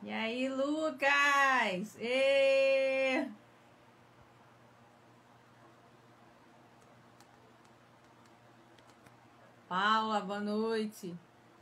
E aí, Lucas? Ê! Paula, boa noite.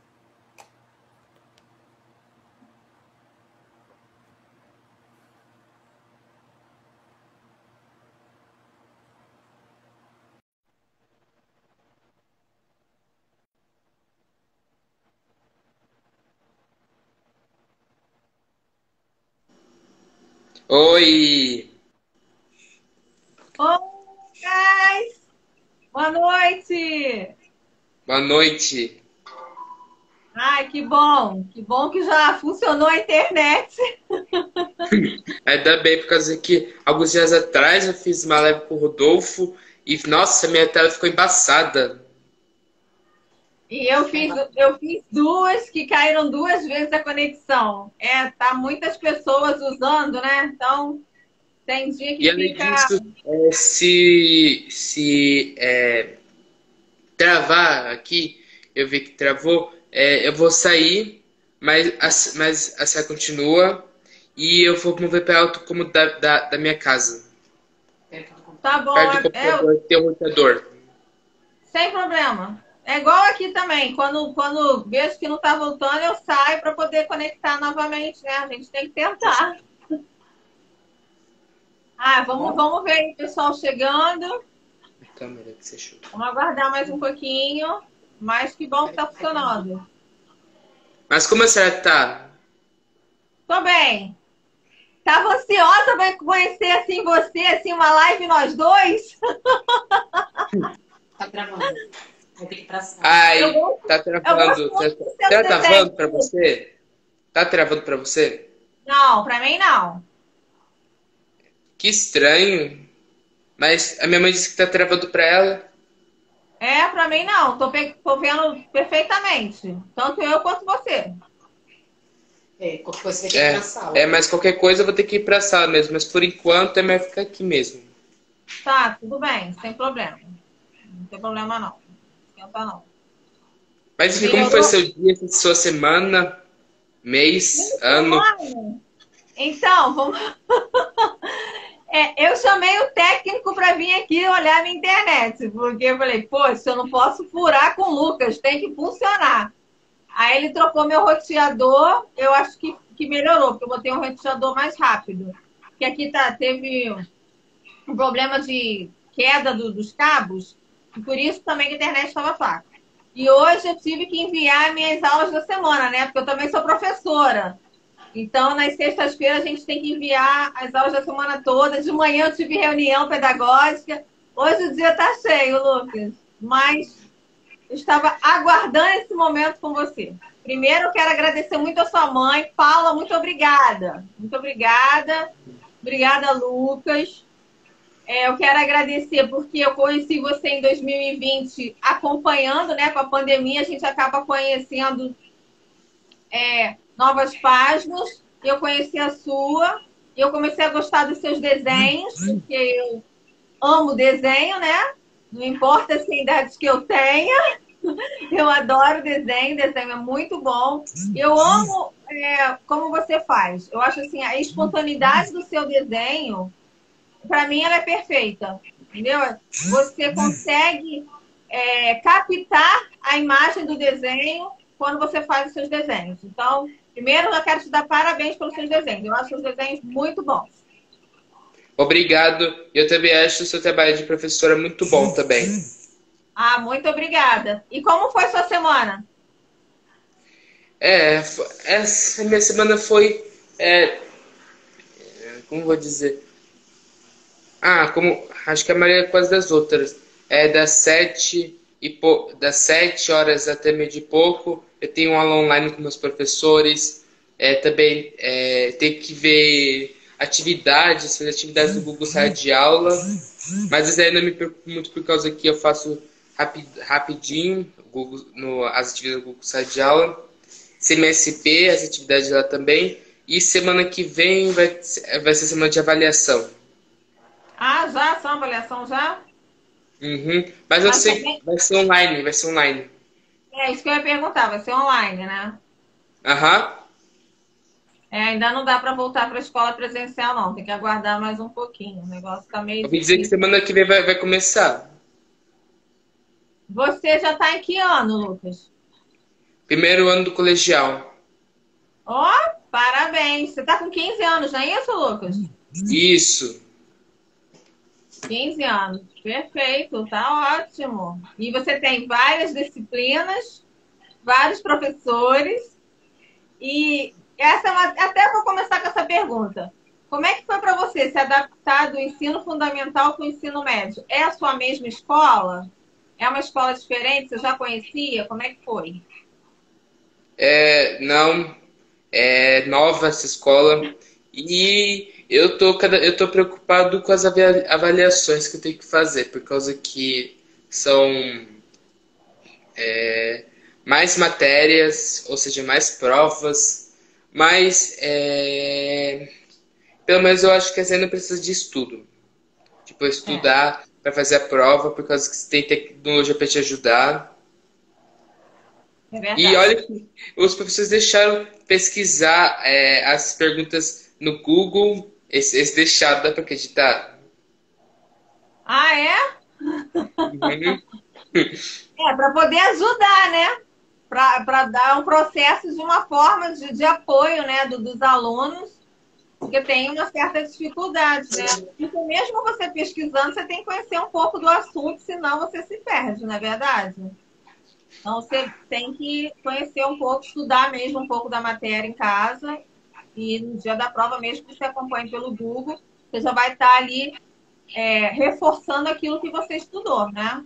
Oi, Oi, Lucas! Boa noite! boa noite. Ai, que bom! Que bom que já funcionou a internet. Ainda bem, por causa que alguns dias atrás eu fiz uma live com o Rodolfo e, nossa, minha tela ficou embaçada. E eu fiz duas que caíram duas vezes a conexão. Tá muitas pessoas usando, né? Então, tem dia E que além fica. disso, se travar aqui, eu vi que travou, eu vou sair, mas a série continua e eu vou mover para alto como da minha casa. Tá bom, Perto do computador, tem um roteador. sem problema. É igual aqui também. Quando vejo que não tá voltando, eu saio para poder conectar novamente, né? A gente tem que tentar. Ah, vamos ver aí o pessoal chegando. A câmera que você chuta. Vamos aguardar mais um pouquinho. Mas que bom que tá funcionando. Mas como a senhora tá? Tô bem. Tava ansiosa para conhecer assim você, assim, uma live nós dois. Tá gravando. Vai ter que ir pra sala. Eu Ai, gosto, tá eu gosto travando. muito dos seus Tá desenhos. travando pra você? Tá travando pra você? Não, para mim não. Que estranho. Mas a minha mãe disse que tá travando pra ela. Para mim não. Tô vendo perfeitamente. Tanto eu quanto você. Qualquer coisa você vai ter que ir pra sala. Mas qualquer coisa eu vou ter que ir pra sala mesmo. Mas por enquanto é melhor ficar aqui mesmo. Tá, tudo bem, sem problema. Não tem problema não. Não esquenta não. Mas enfim, como foi Melhorou? seu dia, sua semana, mês, ano? Semana? Então, vamos. Eu chamei o técnico para vir aqui olhar minha internet, porque eu falei, poxa, eu não posso furar com o Lucas, tem que funcionar. Aí ele trocou meu roteador, eu acho que melhorou, porque eu botei um roteador mais rápido. Porque aqui teve um problema de queda dos cabos, e por isso também a internet estava fraca. E hoje eu tive que enviar minhas aulas da semana, né? Porque eu também sou professora. Então, nas sextas-feiras, a gente tem que enviar as aulas da semana toda. De manhã eu tive reunião pedagógica. Hoje o dia está cheio, Lucas. Mas eu estava aguardando esse momento com você. Primeiro, eu quero agradecer muito a sua mãe. Paula, muito obrigada. Muito obrigada. Obrigada, Lucas. Eu quero agradecer porque eu conheci você em 2020 acompanhando, né? Com a pandemia, a gente acaba conhecendo novas páginas. Eu conheci a sua. E eu comecei a gostar dos seus desenhos, porque eu amo desenho, né? Não importa as idades que eu tenha. Eu adoro desenho, desenho é muito bom. Eu amo como você faz. Eu acho assim, a espontaneidade do seu desenho, para mim, ela é perfeita. Entendeu? Você consegue captar a imagem do desenho quando você faz os seus desenhos. Então, primeiro, eu quero te dar parabéns pelos seus desenhos. Eu acho os desenhos muito bons. Obrigado. Eu também acho o seu trabalho de professora muito bom também. Ah, muito obrigada. E como foi sua semana? Essa minha semana foi, como vou dizer? Como acho que a maioria quase das outras. Das 7 horas até meio de pouco. Eu tenho aula online com meus professores. Também tenho que ver atividades, fazer atividades do Google Sala de Aula. Mas isso aí não me preocupo muito por causa que eu faço rapidinho as atividades do Google Sala de Aula. CMSP, as atividades lá também. E semana que vem vai ser semana de avaliação. Ah, já? Só avaliação já? Uhum. Mas eu Mas sei que também, vai ser online, vai ser online. é isso que eu ia perguntar, vai ser online, né? Aham. Ainda não dá para voltar para a escola presencial, não. Tem que aguardar mais um pouquinho. O negócio está meio Ouvi dizer que difícil. semana que vem vai começar. Você já está em que ano, Lucas? Primeiro ano do colegial. Ó, parabéns. Você está com 15 anos, não é isso, Lucas? Isso. 15 anos. Perfeito, tá ótimo. E você tem várias disciplinas, vários professores. E essa até vou começar com essa pergunta. Como é que foi para você se adaptar do ensino fundamental para o ensino médio? É a sua mesma escola? É uma escola diferente? Você já conhecia? Como é que foi? Não, é nova essa escola. E eu tô preocupado com as avaliações que eu tenho que fazer, por causa que são mais matérias, ou seja, mais provas, mas pelo menos eu acho que você ainda precisa de estudo. Tipo, estudar para fazer a prova, por causa que você tem tecnologia para te ajudar. É verdade. E olha que os professores deixaram pesquisar as perguntas no Google. Esse deixaram, dá para acreditar? Ah, é? Uhum. Para poder ajudar, né? Para dar um processo de uma forma de apoio, né, dos alunos, porque tem uma certa dificuldade, né? Então, mesmo você pesquisando, você tem que conhecer um pouco do assunto, senão você se perde, não é verdade? Então, você tem que conhecer um pouco, estudar mesmo um pouco da matéria em casa, e no dia da prova, mesmo que você acompanhe pelo Google, você já vai estar ali reforçando aquilo que você estudou, né?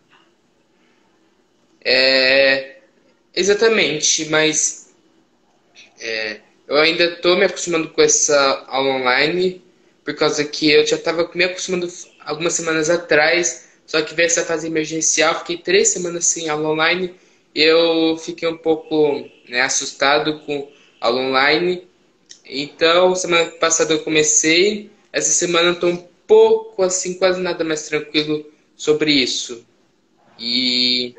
Exatamente, mas eu ainda estou me acostumando com essa aula online, por causa que eu já estava me acostumando algumas semanas atrás, só que veio essa fase emergencial, fiquei 3 semanas sem aula online, e eu fiquei um pouco, né, assustado com aula online. Então, semana passada eu comecei, essa semana eu estou um pouco, assim, quase nada mais tranquilo sobre isso. E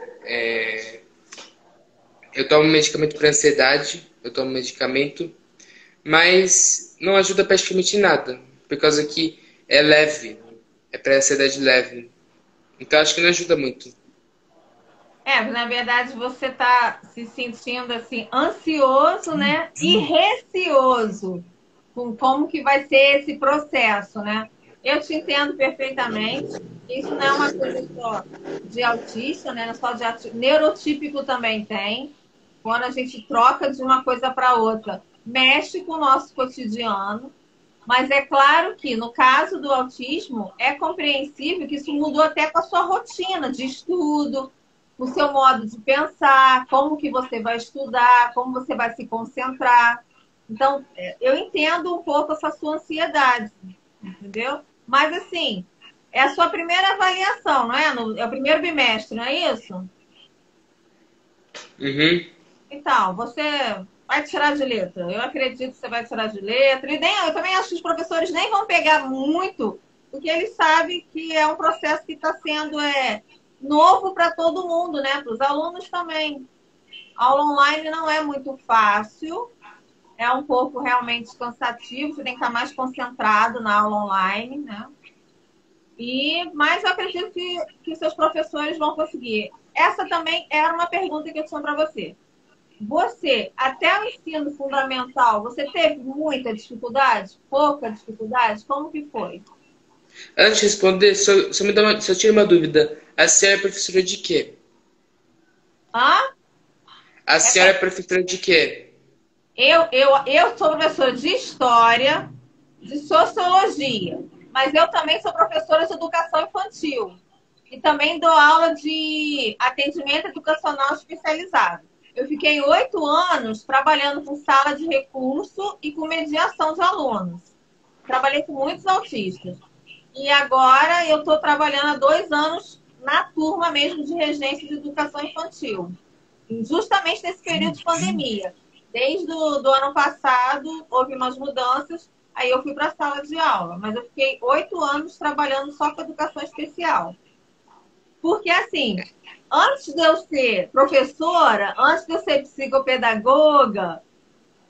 eu tomo medicamento para ansiedade, eu tomo medicamento, mas não ajuda praticamente em nada, por causa que é leve, é para ansiedade leve. Então acho que não ajuda muito. Na verdade, você está se sentindo assim, ansioso, né? E receoso com como que vai ser esse processo, né? Eu te entendo perfeitamente. Isso não é uma coisa só de autista, né? Não é só de neurotípico também tem. Quando a gente troca de uma coisa para outra, mexe com o nosso cotidiano. Mas é claro que, no caso do autismo, é compreensível que isso mudou até com a sua rotina de estudo, o seu modo de pensar, como que você vai estudar, como você vai se concentrar. Então, eu entendo um pouco essa sua ansiedade, entendeu? Mas, assim, é a sua primeira avaliação, não é? É o primeiro bimestre, não é isso? Uhum. Então, você vai tirar de letra. Eu acredito que você vai tirar de letra. E eu também acho que os professores nem vão pegar muito, porque eles sabem que é um processo que está sendo novo para todo mundo, né? Para os alunos também. A aula online não é muito fácil, é um pouco realmente cansativo, você tem que estar mais concentrado na aula online, né? Mas eu acredito que seus professores vão conseguir. Essa também era uma pergunta que eu tinha para você. Você, até o ensino fundamental, você teve muita dificuldade? Pouca dificuldade? Como que foi? Antes de responder, se eu tiro uma dúvida, a senhora é professora de quê? Hã? A senhora é professora de quê? Eu sou professora de História, de Sociologia, mas eu também sou professora de Educação Infantil e também dou aula de atendimento educacional especializado. Eu fiquei 8 anos trabalhando com sala de recurso e com mediação de alunos. Trabalhei com muitos autistas. E agora eu estou trabalhando há 2 anos na turma mesmo de regência de educação infantil. Justamente nesse período de pandemia. Desde do ano passado, houve umas mudanças, aí eu fui para a sala de aula. Mas eu fiquei 8 anos trabalhando só com educação especial. Porque, assim, antes de eu ser professora, antes de eu ser psicopedagoga,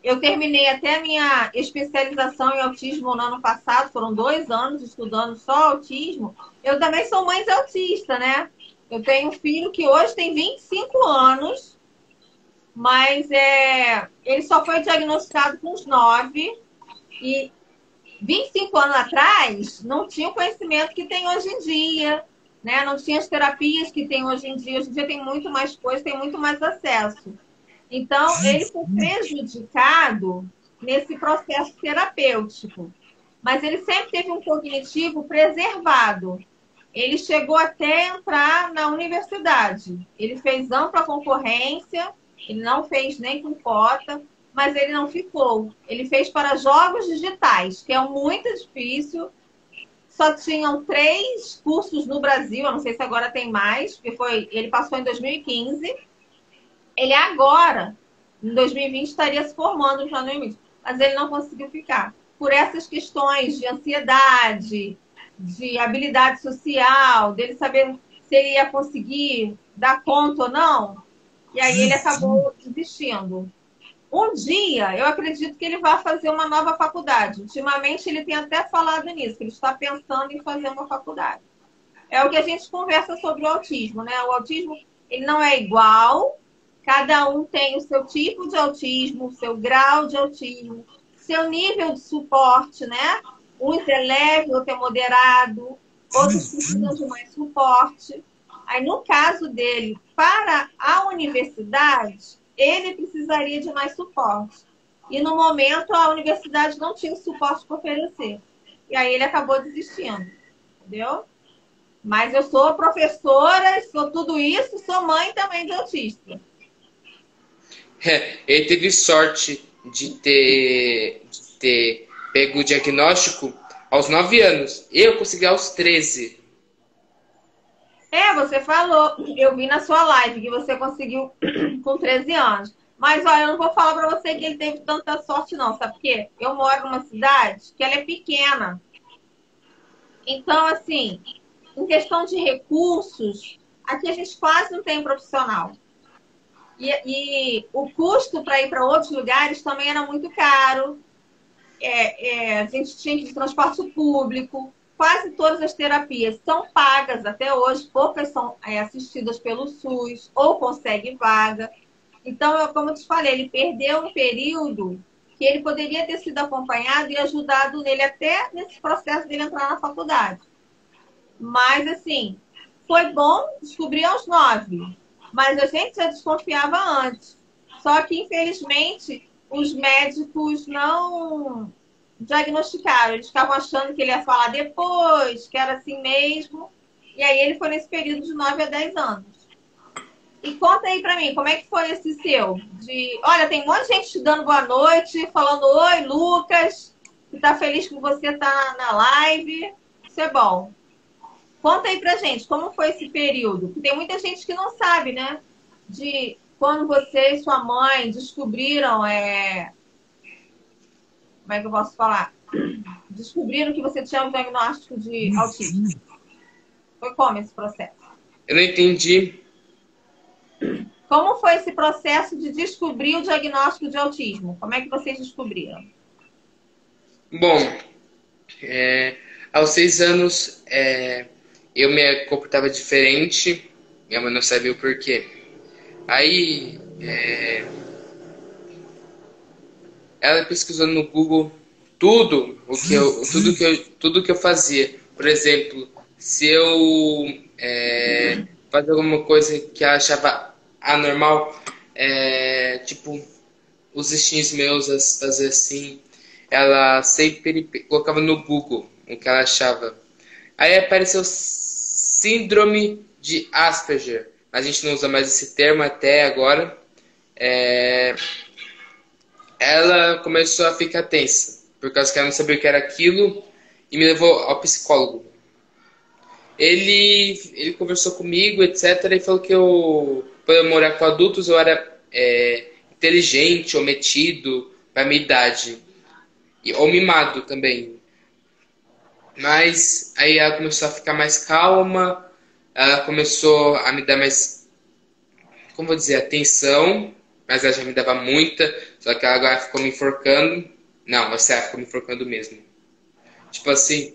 Eu terminei até a minha especialização em autismo no ano passado, foram 2 anos estudando só autismo. Eu também sou mãe de autista, né? Eu tenho um filho que hoje tem 25 anos, mas ele só foi diagnosticado com os 9. E 25 anos atrás, não tinha o conhecimento que tem hoje em dia, né? Não tinha as terapias que tem hoje em dia. Hoje em dia tem muito mais coisa, tem muito mais acesso. Então, ele foi prejudicado nesse processo terapêutico. Mas ele sempre teve um cognitivo preservado. Ele chegou até entrar na universidade. Ele fez ampla concorrência, ele não fez nem com cota, mas ele não ficou. Ele fez para jogos digitais, que é muito difícil. Só tinham 3 cursos no Brasil, eu não sei se agora tem mais, porque ele passou em 2015. Ele agora, em 2020, estaria se formando já no início, mas ele não conseguiu ficar. Por essas questões de ansiedade, de habilidade social, dele saber se ele ia conseguir dar conta ou não, e aí ele acabou desistindo. Um dia, eu acredito que ele vai fazer uma nova faculdade. Ultimamente, ele tem até falado nisso, que ele está pensando em fazer uma faculdade. É o que a gente conversa sobre o autismo, né? O autismo, ele não é igual. Cada um tem o seu tipo de autismo, o seu grau de autismo, seu nível de suporte, né? Uns é leve, outro é moderado, outros precisam de mais suporte. Aí, no caso dele, para a universidade, ele precisaria de mais suporte. E, no momento, a universidade não tinha o suporte para oferecer. E aí, ele acabou desistindo, entendeu? Mas eu sou professora, sou tudo isso, sou mãe também de autista. Ele teve sorte de ter pego o diagnóstico aos 9 anos. Eu consegui aos 13. Você falou, eu vi na sua live que você conseguiu com 13 anos. Mas, olha, eu não vou falar para você que ele teve tanta sorte, não. Sabe por quê? Eu moro numa cidade que ela é pequena. Então, assim, em questão de recursos, aqui a gente quase não tem profissional. E o custo para ir para outros lugares também era muito caro. A gente tinha que ir de transporte público. Quase todas as terapias são pagas até hoje. Poucas são assistidas pelo SUS ou consegue vaga. Então, como eu te falei, ele perdeu um período que ele poderia ter sido acompanhado e ajudado nele até nesse processo dele entrar na faculdade. Mas, assim, foi bom descobrir aos 9. Mas a gente já desconfiava antes. Só que, infelizmente, os médicos não diagnosticaram. Eles ficavam achando que ele ia falar depois, que era assim mesmo. E aí ele foi nesse período de 9 a 10 anos. E conta aí pra mim, como é que foi esse seu? Olha, tem um monte de gente te dando boa noite, falando oi, Lucas, que tá feliz que você tá na live. Isso é bom. Conta aí pra gente, como foi esse período? Porque tem muita gente que não sabe, né? De quando você e sua mãe descobriram, como é que eu posso falar? Descobriram que você tinha um diagnóstico de autismo. Foi como esse processo? Eu não entendi. Como foi esse processo de descobrir o diagnóstico de autismo? Como é que vocês descobriram? Bom, aos 6 anos, eu me comportava diferente. Minha mãe não sabia o porquê. Aí, ela pesquisou no Google tudo que eu fazia. Por exemplo, se eu fazia alguma coisa que ela achava anormal, tipo, os instintos meus fazer assim, ela sempre colocava no Google o que ela achava. Aí apareceu síndrome de Asperger. A gente não usa mais esse termo até agora. Ela começou a ficar tensa, por causa que ela não sabia o que era aquilo, e me levou ao psicólogo. Ele conversou comigo, etc., e falou que por eu morar com adultos, eu era inteligente ou metido para minha idade, ou mimado também. Mas aí ela começou a ficar mais calma, ela começou a me dar mais, como vou dizer, atenção, mas ela já me dava muita, Só que ela agora ficou me enforcando. Não, você ficou me enforcando mesmo. Tipo assim.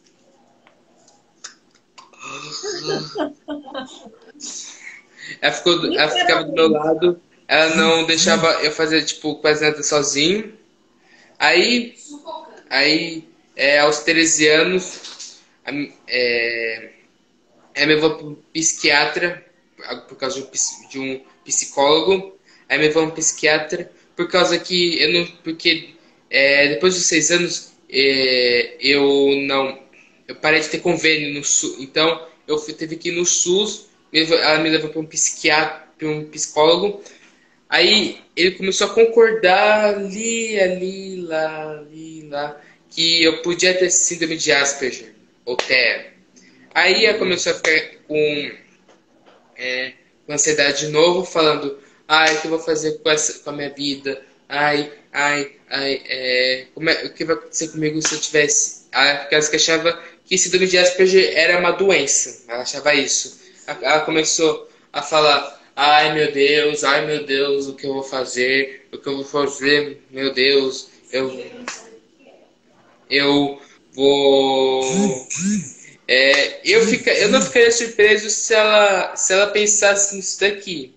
Ela ficava do meu lado, ela não deixava eu fazer, tipo, quase nada sozinho. Aí, aos 13 anos, ela me levou para um psiquiatra, por causa de um psicólogo. Aí me levou para um psiquiatra, por causa que eu não. Porque depois dos 6 anos, eu parei de ter convênio no SUS. Então, tive que ir no SUS. Ela me levou para um psiquiatra, para um psicólogo. Aí ele começou a concordar ali, lá, que eu podia ter síndrome de Asperger, ou TEA. Aí ela começou a ficar com ansiedade de novo, falando, o que eu vou fazer com a minha vida? O que vai acontecer comigo se eu tivesse... Porque ela achava que síndrome de Asperger era uma doença, ela achava isso. Ela começou a falar, ai meu Deus, o que eu vou fazer? Meu Deus, eu vou... eu não ficaria surpreso se ela pensasse nisso daqui.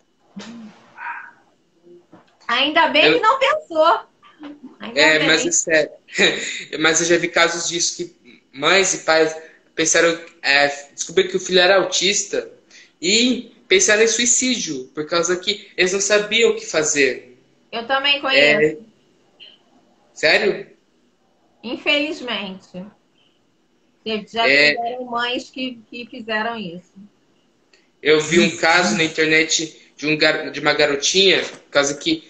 Ainda bem que não pensou. Mas é sério. Mas eu já vi casos disso que mães e pais pensaram, descobriram que o filho era autista e pensaram em suicídio, por causa que eles não sabiam o que fazer. Eu também conheço. Sério? Infelizmente. Já tiveram mães que fizeram isso. Eu vi um caso na internet de uma garotinha, por causa que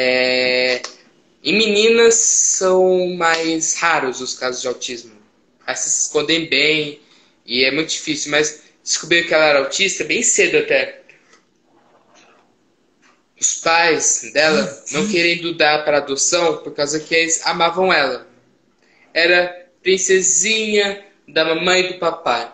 em meninas são mais raros os casos de autismo. Elas se escondem bem e é muito difícil, mas descobriram que ela era autista bem cedo até. Os pais dela não querendo dar para adoção por causa que eles amavam ela. Era princesinha da mamãe e do papai.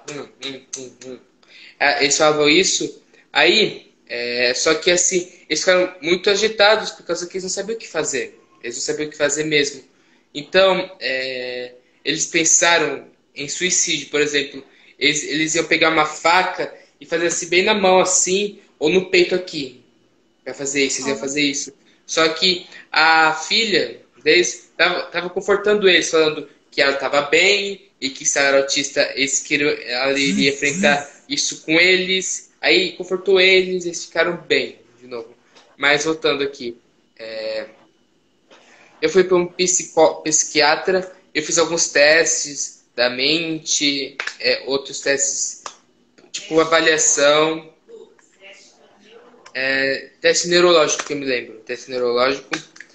Eles falavam isso. Aí, só que assim, eles ficaram muito agitados por causa que eles não sabiam o que fazer. Eles não sabiam o que fazer mesmo. Então, eles pensaram em suicídio, por exemplo. Eles iam pegar uma faca e fazer assim bem na mão, assim, ou no peito aqui. Vai fazer isso, eles iam fazer isso. Só que a filha deles estava confortando eles, falando que ela estava bem e que se ela era autista, ela iria enfrentar isso com eles. Aí confortou eles ficaram bem, de novo. Mas voltando aqui, eu fui para um psiquiatra, eu fiz alguns testes da mente, outros testes, tipo avaliação, teste neurológico que eu me lembro, teste neurológico.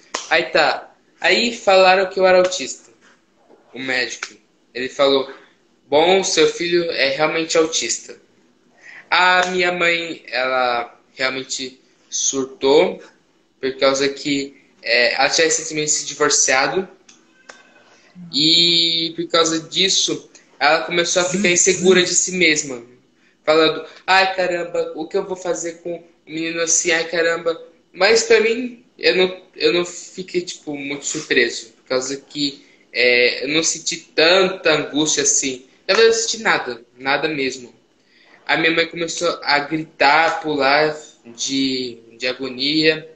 Aí falaram que eu era autista, o médico. Ele falou, bom, seu filho é realmente autista. A minha mãe, ela realmente surtou, por causa que ela tinha recentemente se divorciado. E por causa disso, ela começou a ficar insegura de si mesma. Falando, ai caramba, o que eu vou fazer com um menino assim, ai caramba. Mas pra mim, eu não fiquei tipo, muito surpreso. Por causa que eu não senti tanta angústia assim. Na verdade, eu não senti nada mesmo. A minha mãe começou a gritar, pular de agonia.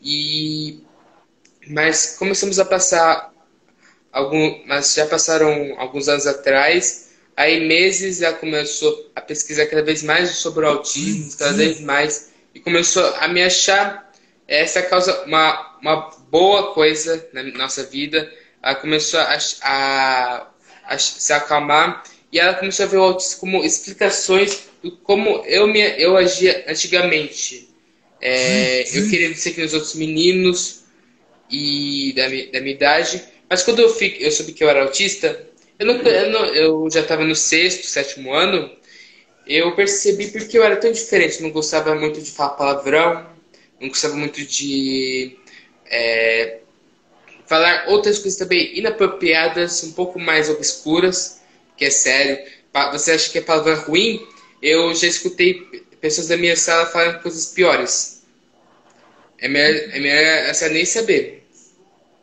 Mas começamos a passar mas já passaram alguns anos atrás. Aí meses ela começou a pesquisar cada vez mais sobre o autismo, cada vez mais, e começou a me achar essa causa uma boa coisa na nossa vida. Ela começou a se acalmar e ela começou a ver o autismo como explicações de como eu agia antigamente. Eu queria ser que os outros meninos e da minha idade, mas quando eu soube que eu era autista, eu já estava no 6º, 7º ano, eu percebi porque eu era tão diferente. Não gostava muito de falar palavrão, não gostava muito de falar outras coisas também inapropriadas, um pouco mais obscuras, que é sério. Você acha que a palavra é ruim? Eu já escutei pessoas da minha sala falando coisas piores. É melhor nem saber.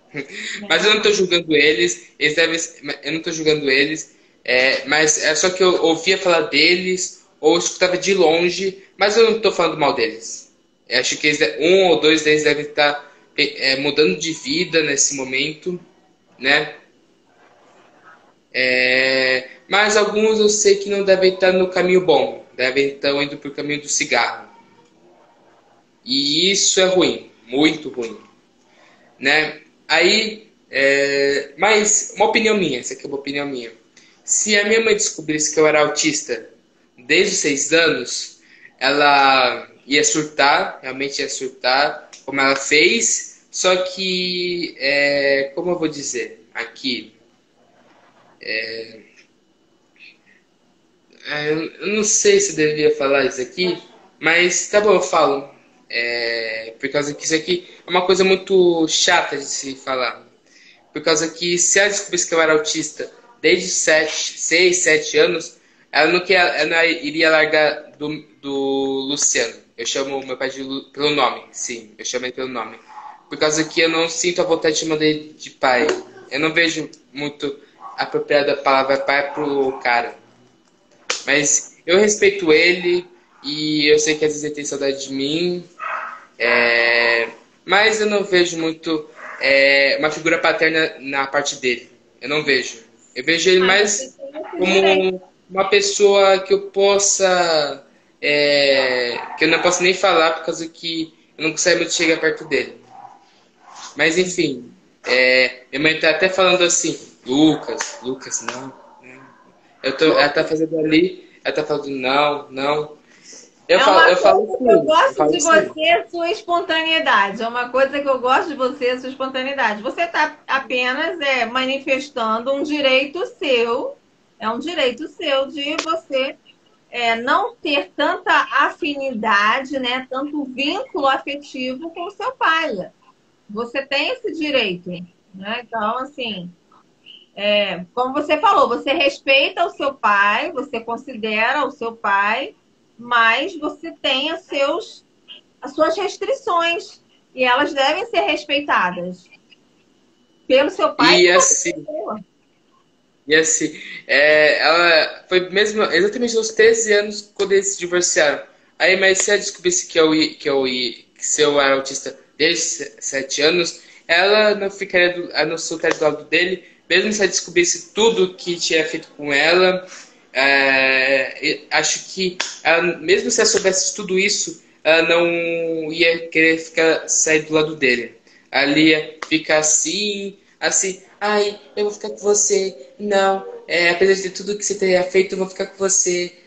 Mas eu não tô julgando eles, eu não tô julgando eles, mas é só que eu ouvia falar deles, ou escutava de longe, mas eu não tô falando mal deles. Eu acho que um ou dois deles devem estar mudando de vida nesse momento, né? Mas alguns eu sei que não devem estar no caminho bom, devem estar indo para o caminho do cigarro. E isso é ruim, muito ruim, né? Aí, mas uma opinião minha, essa aqui é uma opinião minha. Se a minha mãe descobrisse que eu era autista desde os 6 anos, ela ia surtar, realmente ia surtar, como ela fez, só que, como eu vou dizer aqui, eu não sei se eu devia falar isso aqui, mas tá bom, eu falo. Por causa que isso aqui é uma coisa muito chata de se falar. Por causa que se ela descobrisse que eu era autista desde 6, 7 anos, ela não iria largar do Luciano. Eu chamo meu pai pelo nome, sim, eu chamo ele pelo nome. Por causa que eu não sinto a vontade de chamar ele de pai. Eu não vejo muito apropriada a palavra pai pro cara. Mas eu respeito ele e eu sei que às vezes ele tem saudade de mim. Mas eu não vejo muito uma figura paterna na parte dele. Eu não vejo. Eu vejo ele mais como uma pessoa que eu possa... que eu não posso nem falar por causa que eu não consigo muito chegar perto dele. Mas enfim, minha mãe tá até falando assim, Lucas, não. Ela tá fazendo ali, ela tá falando não. Eu falo eu gosto falo de assim. você, sua espontaneidade. É uma coisa que eu gosto de você, sua espontaneidade. Você está apenas manifestando um direito seu. É um direito seu de você não ter tanta afinidade, né, tanto vínculo afetivo com o seu pai. Você tem esse direito, né? Então, assim, como você falou, você respeita o seu pai, você considera o seu pai, mas você tem as suas restrições e elas devem ser respeitadas pelo seu pai E e pela assim, pessoa. ela foi mesmo exatamente aos 13 anos quando eles se divorciaram. Aí, mas se ela descobrisse que se eu era autista desde 7 anos, ela não ficaria ela não soltaria do lado dele, mesmo se ela descobrisse tudo que tinha feito com ela. Acho que mesmo se ela soubesse tudo isso, ela não ia querer sair do lado dele. Ela ia ficar assim, ai, eu vou ficar com você. Não, apesar de tudo que você tenha feito, eu vou ficar com você.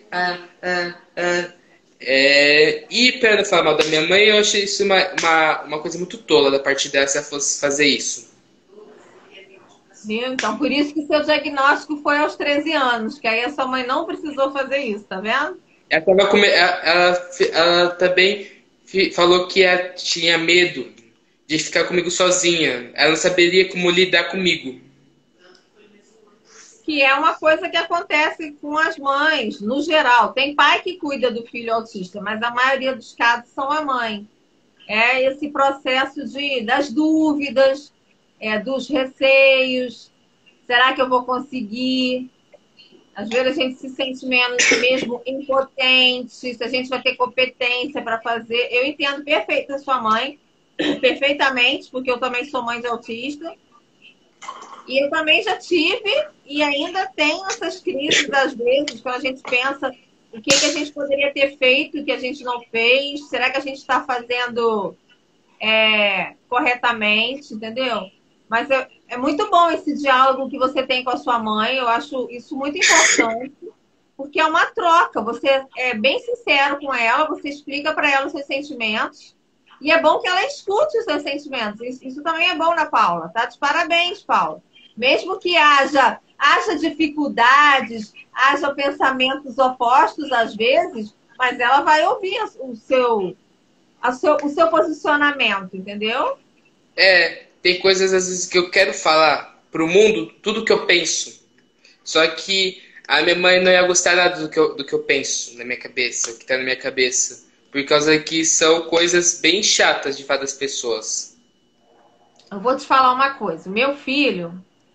E para não falar mal da minha mãe, eu achei isso uma coisa muito tola da parte dela se ela fosse fazer isso. Viu? Então, por isso que seu diagnóstico foi aos 13 anos, que aí a sua mãe não precisou fazer isso, tá vendo? Ela também falou que ela tinha medo de ficar comigo sozinha. Ela não saberia como lidar comigo. Que é uma coisa que acontece com as mães, no geral. Tem pai que cuida do filho autista, mas a maioria dos casos são a mãe. É esse processo das dúvidas, dos receios. Será que eu vou conseguir? Às vezes a gente se sente mesmo impotente, se a gente vai ter competência para fazer. Eu entendo perfeito a sua mãe, perfeitamente, porque eu também sou mãe de autista. E eu também já tive e ainda tenho essas crises, às vezes, quando a gente pensa o que a gente poderia ter feito, o que a gente não fez. Será que a gente está fazendo corretamente, entendeu? Mas é muito bom esse diálogo que você tem com a sua mãe. Eu acho isso muito importante, porque é uma troca. Você é bem sincero com ela, você explica para ela os seus sentimentos. E é bom que ela escute os seus sentimentos. Isso também é bom na Paula, tá? De parabéns, Paula. Mesmo que haja dificuldades, haja pensamentos opostos às vezes, mas ela vai ouvir o seu posicionamento, entendeu? Tem coisas às vezes que eu quero falar pro mundo, tudo que eu penso. Só que a minha mãe não ia gostar nada do que eu penso na minha cabeça, o que tá na minha cabeça. Por causa que são coisas bem chatas de falar das pessoas. eu vou te falar uma coisa. O meu filho,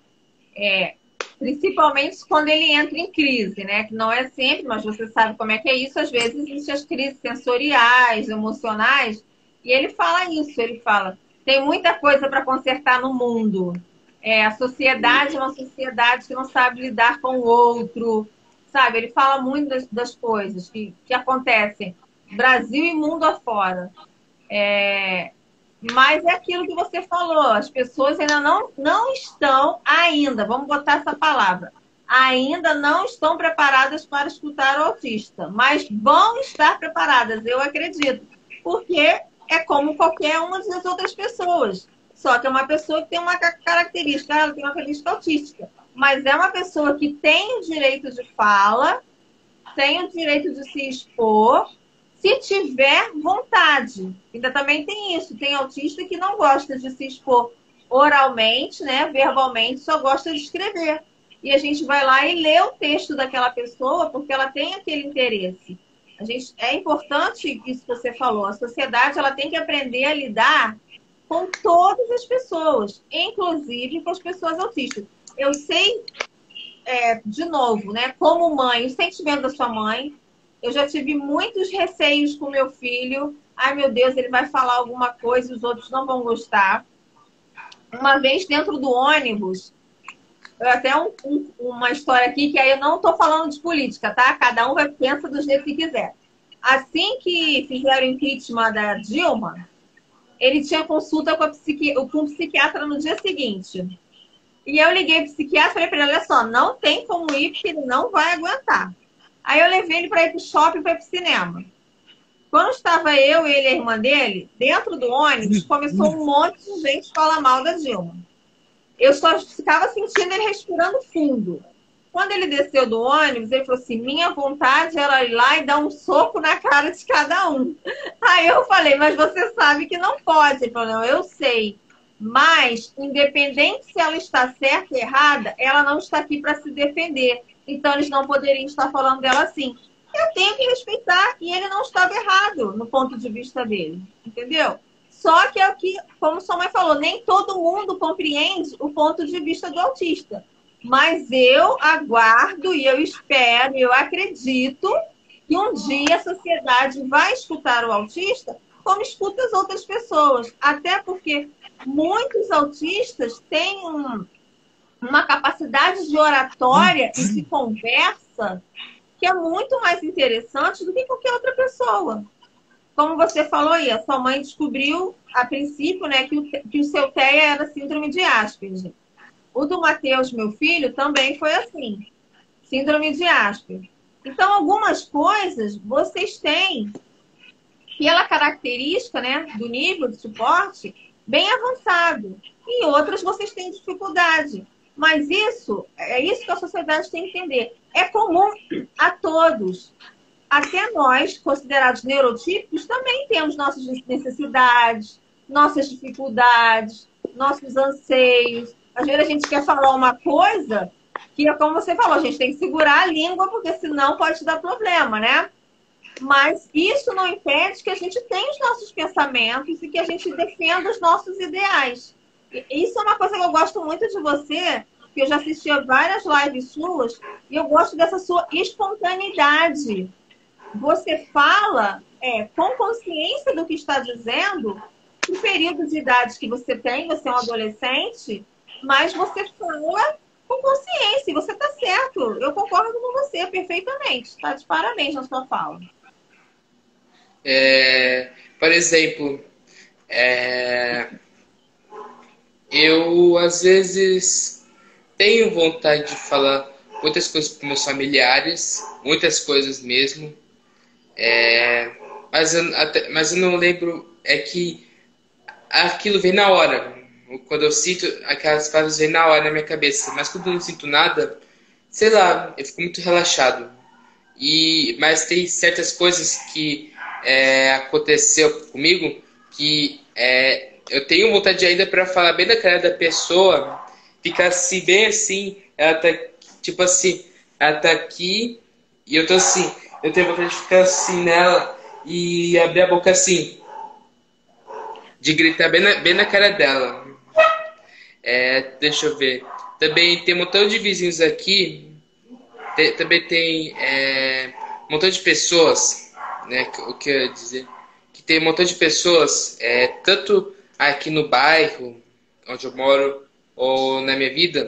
principalmente quando ele entra em crise, né? Que não é sempre, mas você sabe como é que é isso. Às vezes existem as crises sensoriais, emocionais, e ele fala isso. Ele fala, tem muita coisa para consertar no mundo. A sociedade é uma sociedade que não sabe lidar com o outro, sabe? Ele fala muito das coisas que acontecem Brasil e mundo afora. Mas é aquilo que você falou, as pessoas ainda não estão ainda, vamos botar essa palavra, ainda não estão preparadas para escutar o autista, mas vão estar preparadas, eu acredito, porque é como qualquer uma das outras pessoas, só que é uma pessoa que tem uma característica, ela tem uma característica autística, mas é uma pessoa que tem o direito de fala, tem o direito de se expor, se tiver vontade. Ainda também tem isso. Tem autista que não gosta de se expor oralmente, né, verbalmente, só gosta de escrever. E a gente vai lá e lê o texto daquela pessoa porque ela tem aquele interesse. É importante isso que você falou. A sociedade ela tem que aprender a lidar com todas as pessoas, inclusive com as pessoas autistas. Eu sei, de novo, né, como mãe, o sentimento da sua mãe. Eu já tive muitos receios com meu filho. Ai, meu Deus, ele vai falar alguma coisa e os outros não vão gostar. Uma vez dentro do ônibus, até uma história aqui, que aí eu não estou falando de política, tá? Cada um vai pensar do jeito que quiser. Assim que fizeram o impeachment da Dilma, ele tinha consulta com um psiquiatra no dia seguinte. E eu liguei para o psiquiatra e falei para ele, olha só, não tem como ir porque ele não vai aguentar. Aí eu levei ele para ir para o shopping, para ir para o cinema. Quando estava eu, ele e a irmã dele, dentro do ônibus, começou um monte de gente falar mal da Dilma. Eu só ficava sentindo ele respirando fundo. Quando ele desceu do ônibus, ele falou assim, minha vontade era ir lá e dar um soco na cara de cada um. Aí eu falei, mas você sabe que não pode. Ele falou, não, eu sei. Mas, independente se ela está certa ou errada, ela não está aqui para se defender. Então, eles não poderiam estar falando dela assim. Eu tenho que respeitar, e ele não estava errado no ponto de vista dele, entendeu? Só que é o que, como sua mãe falou, nem todo mundo compreende o ponto de vista do autista. Mas eu aguardo e eu espero, e eu acredito que um dia a sociedade vai escutar o autista como escuta as outras pessoas. Até porque muitos autistas têm uma capacidade de oratória e de conversa que é muito mais interessante do que qualquer outra pessoa. Como você falou aí, a sua mãe descobriu, a princípio, né, que o seu TEA era síndrome de Asperger. O do Matheus, meu filho, também foi assim, síndrome de Asperger. Então, algumas coisas vocês têm, pela característica, né, do nível de suporte, bem avançado. E outras vocês têm dificuldade. Mas é isso que a sociedade tem que entender. É comum a todos. Até nós, considerados neurotípicos, também temos nossas necessidades, nossas dificuldades, nossos anseios. Às vezes a gente quer falar uma coisa que é como você falou, a gente tem que segurar a língua, porque senão pode dar problema, né? Mas isso não impede que a gente tenha os nossos pensamentos e que a gente defenda os nossos ideais. Isso é uma coisa que eu gosto muito de você, que eu já assisti a várias lives suas, e eu gosto dessa sua espontaneidade. Você fala com consciência do que está dizendo, o período de idade que você tem, você é um adolescente, mas você fala com consciência, e você está certo. Eu concordo com você perfeitamente. Está de parabéns na sua fala. Por exemplo, eu às vezes tenho vontade de falar muitas coisas para meus familiares, muitas coisas mesmo, mas eu não lembro, é que aquilo vem na hora. Quando eu sinto, aquelas frases vêm na hora na minha cabeça, mas quando eu não sinto nada, sei lá, eu fico muito relaxado. Mas tem certas coisas que aconteceu comigo que eu tenho vontade ainda para falar bem da cara da pessoa, ficar assim, bem assim, ela tá, tipo assim, ela tá aqui e eu tô assim, eu tenho vontade de ficar assim nela e abrir a boca assim, de gritar bem na cara dela. Deixa eu ver. Também tem um montão de vizinhos aqui. Também tem um montão de pessoas, né? O que eu ia dizer? Que tem um montão de pessoas, tanto aqui no bairro onde eu moro, ou na minha vida,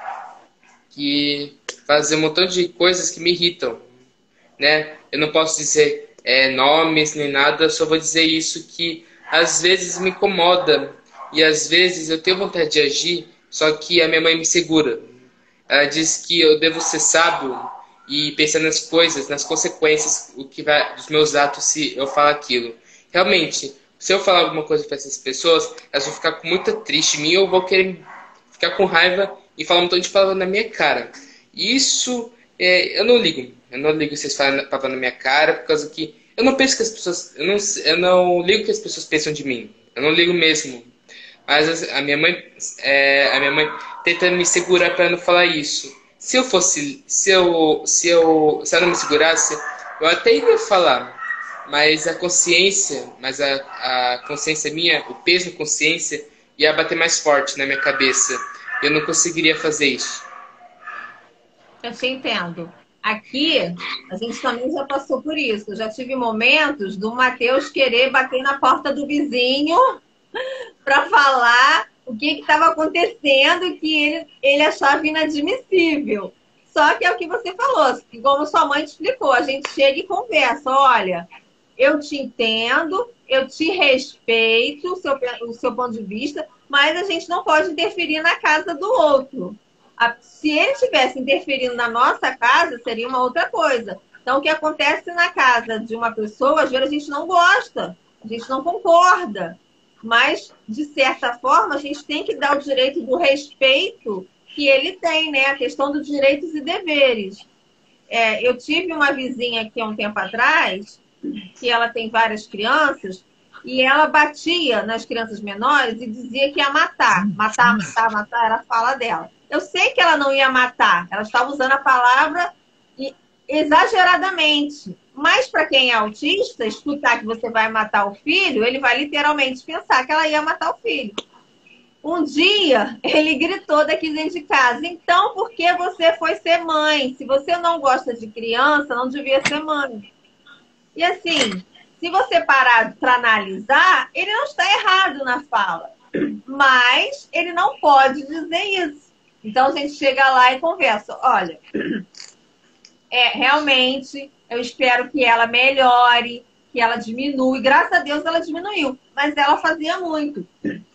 que fazem um montão de coisas que me irritam, né? Eu não posso dizer nomes nem nada, só vou dizer isso que às vezes me incomoda e às vezes eu tenho vontade de agir, só que a minha mãe me segura. Ela diz que eu devo ser sábio e pensar nas coisas, nas consequências, o que vai dos meus atos se eu falar aquilo. Realmente, se eu falar alguma coisa para essas pessoas, elas vão ficar com muita triste em mim, eu vou querer ficar com raiva e falar um montão de palavras na minha cara. Isso, eu não ligo. Eu não ligo se vocês falam palavras na minha cara, por causa que eu não penso que as pessoas, eu não ligo o que as pessoas pensam de mim. Eu não ligo mesmo. Mas a minha mãe tenta me segurar para não falar isso. Se eu fosse, se ela não me segurasse, eu até iria falar. Mas a consciência, a consciência minha, o peso da consciência ia bater mais forte na minha cabeça. Eu não conseguiria fazer isso. Eu te entendo. Aqui, a gente também já passou por isso. Eu já tive momentos do Matheus querer bater na porta do vizinho para falar o que estava acontecendo que ele achava inadmissível. Só que é o que você falou, como sua mãe te explicou, a gente chega e conversa, olha, eu te entendo, eu te respeito, o seu ponto de vista, mas a gente não pode interferir na casa do outro. Se ele estivesse interferindo na nossa casa, seria uma outra coisa. Então, o que acontece na casa de uma pessoa, às vezes a gente não gosta, a gente não concorda. Mas, de certa forma, a gente tem que dar o direito do respeito que ele tem, né? A questão dos direitos e deveres. Eu tive uma vizinha aqui há um tempo atrás, que ela tem várias crianças, e ela batia nas crianças menores e dizia que ia matar. Matar, matar, matar, era a fala dela. Eu sei que ela não ia matar, ela estava usando a palavra exageradamente. Mas para quem é autista, escutar que você vai matar o filho, ele vai literalmente pensar que ela ia matar o filho. Um dia, ele gritou daqui dentro de casa, então por que você foi ser mãe? Se você não gosta de criança, não devia ser mãe. E assim, se você parar para analisar, ele não está errado na fala, mas ele não pode dizer isso. Então a gente chega lá e conversa, olha, realmente eu espero que ela melhore, que ela diminua, e graças a Deus ela diminuiu, mas ela fazia muito.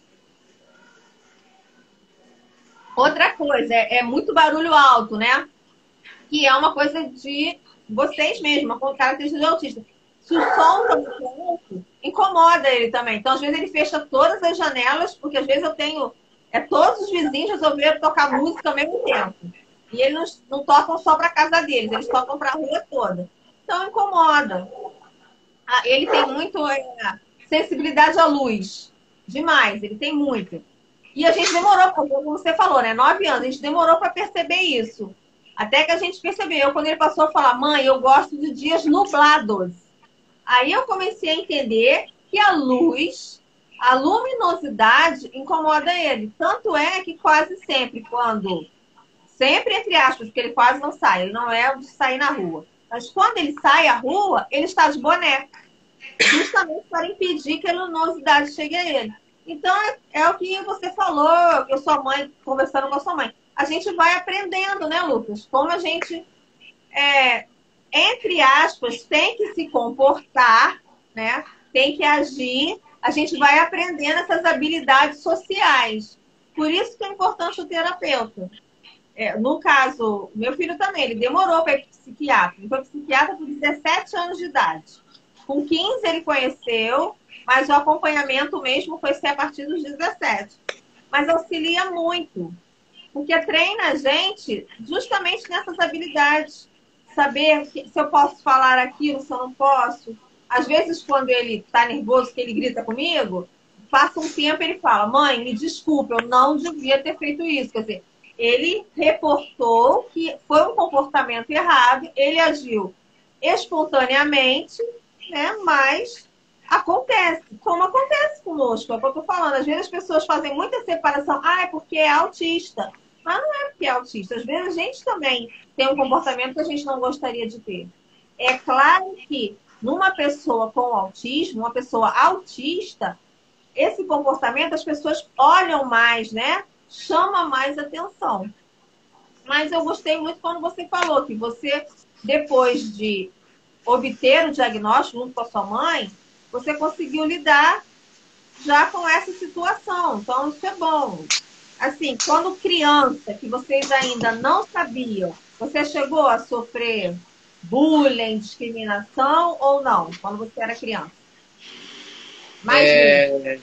Outra coisa, é muito barulho alto, né? Que é uma coisa de vocês mesmos, uma característica de autista. Se o som está muito alto, incomoda ele também. Então, às vezes, ele fecha todas as janelas, porque às vezes eu tenho... todos os vizinhos resolveram tocar música ao mesmo tempo. E eles não tocam só para a casa deles, eles tocam para a rua toda. Então, incomoda. Ele tem muito sensibilidade à luz. Demais, ele tem muito. E a gente demorou, como você falou, né? 9 anos, a gente demorou para perceber isso. Até que a gente percebeu, quando ele passou a falar, mãe, eu gosto de dias nublados. Aí eu comecei a entender que a luz, a luminosidade incomoda ele. Tanto é que quase sempre, sempre entre aspas, porque ele quase não sai, ele não é de sair na rua. Mas quando ele sai à rua, ele está de boné. Justamente para impedir que a luminosidade chegue a ele. Então, é o que você falou, eu sua mãe, conversando com a sua mãe. A gente vai aprendendo, né, Lucas? Como a gente, entre aspas, tem que se comportar, né? Tem que agir. A gente vai aprendendo essas habilidades sociais. Por isso que é importante o terapeuta. No caso, meu filho também, ele demorou para ir para o psiquiatra. Ele foi para o psiquiatra por 17 anos de idade. Com 15 ele conheceu, mas o acompanhamento mesmo foi ser a partir dos 17. Mas auxilia muito, porque treina a gente justamente nessas habilidades. Saber se eu posso falar aquilo, se eu não posso. Às vezes, quando ele está nervoso, que ele grita comigo, passa um tempo e ele fala, mãe, me desculpa, eu não devia ter feito isso. Quer dizer, ele reportou que foi um comportamento errado, ele agiu espontaneamente, né? Mas Acontece, como acontece conosco, é o que eu tô falando. Às vezes as pessoas fazem muita separação. Ah, é porque é autista. Mas não é porque é autista. Às vezes a gente também tem um comportamento que a gente não gostaria de ter. É claro que numa pessoa com autismo, uma pessoa autista, esse comportamento as pessoas olham mais, né? Chama mais atenção. Mas eu gostei muito quando você falou que você, depois de obter o diagnóstico junto com a sua mãe, você conseguiu lidar já com essa situação. Então, isso é bom. Assim, quando criança, que vocês ainda não sabiam, você chegou a sofrer bullying, discriminação ou não? Quando você era criança? Mais vezes. É,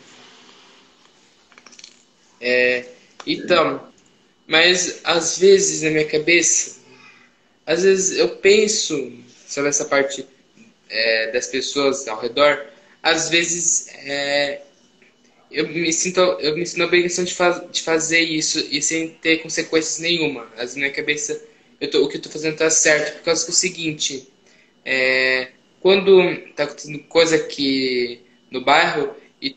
então, mas às vezes na minha cabeça, às vezes eu penso sobre essa parte das pessoas ao redor, às vezes eu me sinto na obrigação de fazer isso e sem ter consequências nenhuma. Às vezes na minha cabeça, o que eu tô fazendo tá certo, por causa que é o seguinte, quando tá acontecendo coisa aqui no bairro e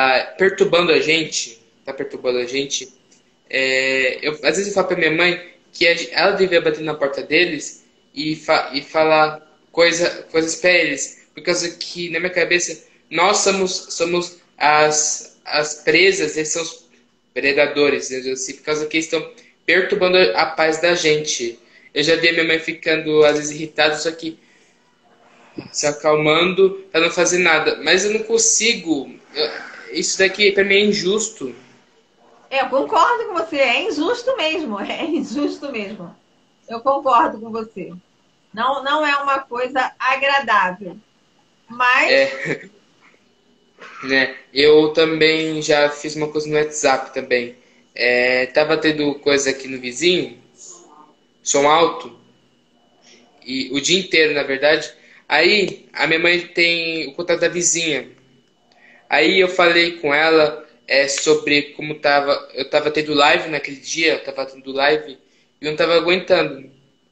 tá perturbando a gente, às vezes eu falo pra minha mãe que ela devia bater na porta deles e falar coisas pra eles. Por causa que, na minha cabeça, nós somos as presas, eles são os predadores, né, assim, por causa que eles estão perturbando a paz da gente. Eu já vi a minha mãe ficando, às vezes, irritada, só que se acalmando pra não fazer nada. Mas eu não consigo. Isso daqui, pra mim, é injusto. Eu concordo com você, é injusto mesmo, é injusto mesmo. Eu concordo com você. Não, não é uma coisa agradável. Mas, É, né? Eu também já fiz uma coisa no WhatsApp também. Tava tendo coisa aqui no vizinho, som alto, e o dia inteiro, na verdade. Aí a minha mãe tem o contato da vizinha. Aí eu falei com ela sobre como tava. Eu tava tendo live naquele dia, eu tava tendo live e eu não tava aguentando.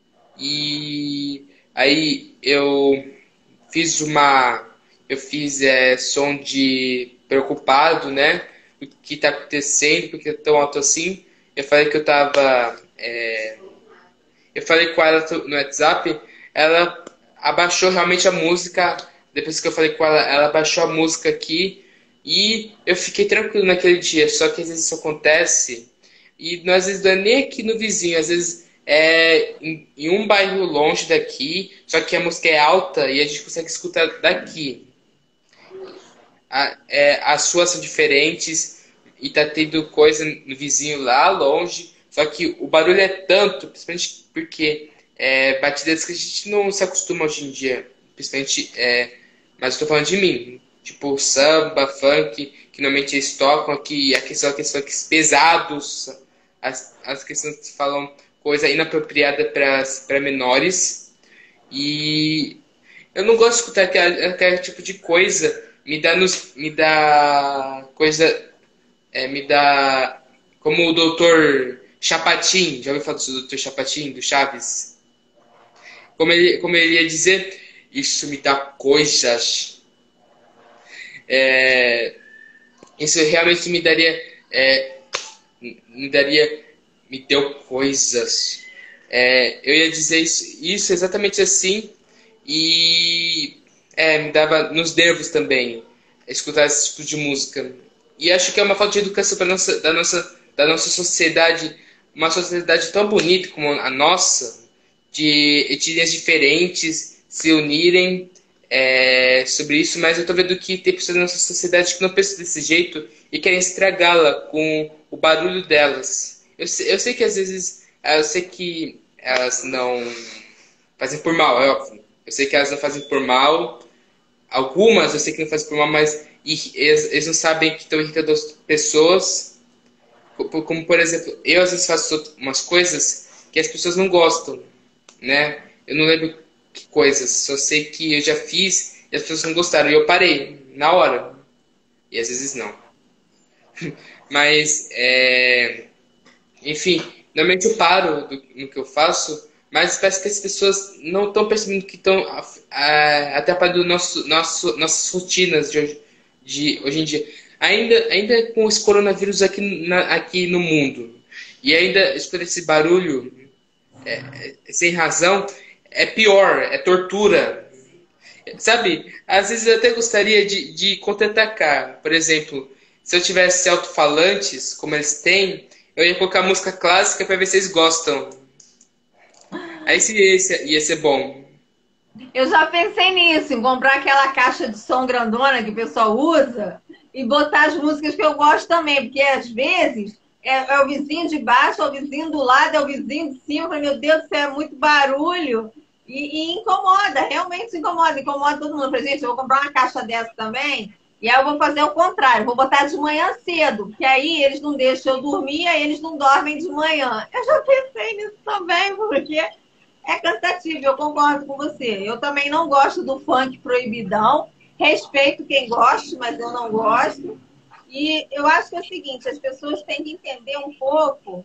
E aí fiz uma. Eu fiz som de preocupado, né? O que tá acontecendo, porque é tão alto assim. Eu falei que eu tava. Eu falei com ela no WhatsApp, ela abaixou realmente a música. Depois que eu falei com ela abaixou a música aqui e eu fiquei tranquilo naquele dia. Só que às vezes isso acontece e às vezes não é nem aqui no vizinho, às vezes é em um bairro longe daqui, só que a música é alta e a gente consegue escutar daqui. As suas são diferentes e tá tendo coisa no vizinho lá longe, só que o barulho é tanto, principalmente porque batidas que a gente não se acostuma hoje em dia, principalmente, mas eu tô falando de mim, tipo samba, funk, que normalmente eles tocam aqui, são aqueles funks pesados, as questões que falam coisa inapropriada para menores, e eu não gosto de escutar aquele tipo de coisa. Me dá coisa. Me dá. Como o Doutor Chapatin. Já ouviu falar do Doutor Chapatin, do Chaves? Como ele ia dizer, isso me dá coisas. É, isso realmente me daria. Me daria. Me deu coisas. Eu ia dizer isso exatamente assim. E me dava nos nervos também escutar esse tipo de música. E acho que é uma falta de educação da nossa sociedade, uma sociedade tão bonita como a nossa, de etnias diferentes se unirem sobre isso, mas eu tô vendo que tem pessoas na nossa sociedade que não pensam desse jeito e querem estragá-la com o barulho delas. Eu sei que às vezes, eu sei que elas não fazem por mal, é óbvio. Eu sei que elas não fazem por mal. Algumas eu sei que não fazem por mal, mas eles não sabem que estão irritando as pessoas. Como, por exemplo, eu às vezes faço umas coisas que as pessoas não gostam, né? Eu não lembro que coisas, só sei que eu já fiz e as pessoas não gostaram. E eu parei, na hora. E às vezes não. Mas, enfim, normalmente eu paro no que eu faço Mas parece que as pessoas não estão percebendo que estão atrapalhando nossas rotinas de hoje em dia. Ainda com esse coronavírus aqui no mundo. E ainda escutar esse barulho sem razão é pior, é tortura. Sabe, às vezes eu até gostaria de contra-atacar. Por exemplo, se eu tivesse alto-falantes, como eles têm, eu ia colocar música clássica para ver se eles gostam. Aí ia ser bom. Eu já pensei nisso, em comprar aquela caixa de som grandona que o pessoal usa e botar as músicas que eu gosto também, porque às vezes é o vizinho de baixo, é o vizinho do lado, é o vizinho de cima. Meu Deus do céu, é muito barulho e incomoda, realmente incomoda todo mundo. Eu falei, gente, eu vou comprar uma caixa dessa também e aí eu vou fazer o contrário, vou botar de manhã cedo, porque aí eles não deixam eu dormir, aí eles não dormem de manhã. Eu já pensei nisso também, porque é cansativo, eu concordo com você. Eu também não gosto do funk proibidão. Respeito quem gosta, mas eu não gosto. E eu acho que é o seguinte, as pessoas têm que entender um pouco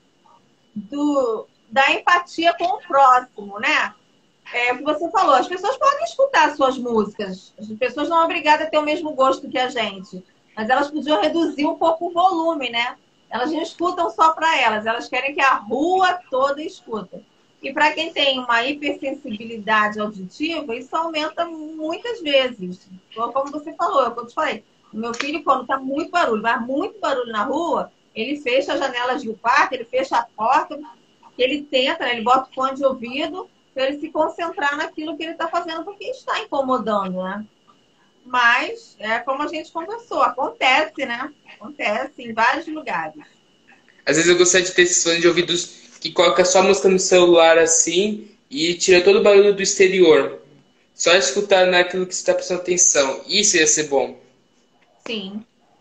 da empatia com o próximo, né? É o que você falou, as pessoas podem escutar suas músicas. As pessoas não são obrigadas a ter o mesmo gosto que a gente. Mas elas podiam reduzir um pouco o volume, né? Elas não escutam só para elas querem que a rua toda escuta. E para quem tem uma hipersensibilidade auditiva, isso aumenta muitas vezes. Como você falou, como eu te falei, o meu filho, quando está muito barulho, vai muito barulho na rua, ele fecha as janelas do quarto, ele fecha a porta, ele tenta, né, ele bota o fone de ouvido para ele se concentrar naquilo que ele está fazendo, porque está incomodando, né? Mas, é como a gente conversou, acontece, né? Acontece em vários lugares. Às vezes eu gostaria de ter esses fones de ouvidos que coloca só a música no celular assim e tira todo o barulho do exterior. Só escutar naquilo que você está prestando atenção. Isso ia ser bom. Sim.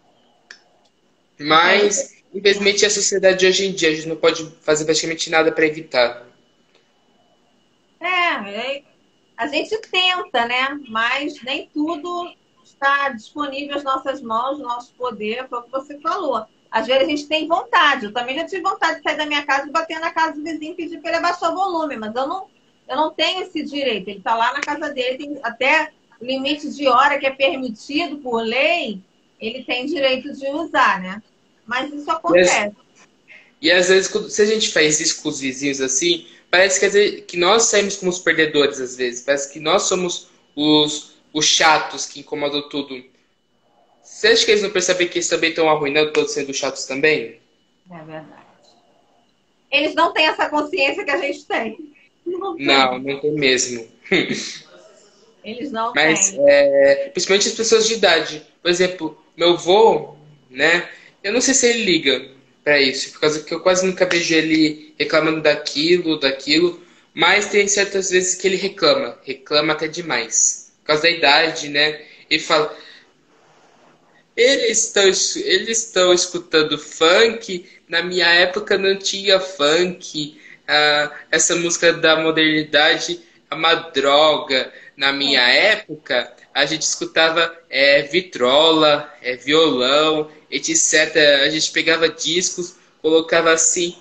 Mas, infelizmente, a sociedade de hoje em dia, a gente não pode fazer praticamente nada para evitar. A gente tenta, né? Mas nem tudo está disponível às nossas mãos, no nosso poder, foi o que você falou. Às vezes a gente tem vontade. Eu também já tive vontade de sair da minha casa e bater na casa do vizinho e pedir para ele abaixar o volume, mas eu não tenho esse direito. Ele está lá na casa dele, tem até limite de hora que é permitido por lei, ele tem direito de usar, né? Mas isso acontece. E às vezes, se a gente faz isso com os vizinhos assim, parece que nós saímos como os perdedores às vezes. Parece que nós somos os chatos que incomodam tudo. Você acha que eles não percebem que eles também estão arruinando, todos sendo chatos também? É verdade. Eles não têm essa consciência que a gente tem. Não tem mesmo. Eles não Mas, têm. principalmente as pessoas de idade. Por exemplo, meu avô, né? Eu não sei se ele liga pra isso, por causa que eu quase nunca vejo ele reclamando daquilo. Mas tem certas vezes que ele reclama até demais. Por causa da idade, né? Ele fala... Eles estão escutando funk. Na minha época não tinha funk. Essa música da modernidade é uma droga. Na minha época, a gente escutava vitrola, violão, etc. A gente pegava discos, colocava assim.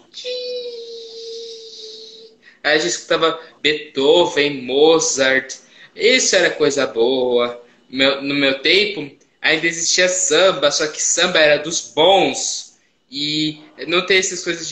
Aí a gente escutava Beethoven, Mozart. Isso era coisa boa. No meu tempo, ainda existia samba, só que samba era dos bons. E não tem essas coisas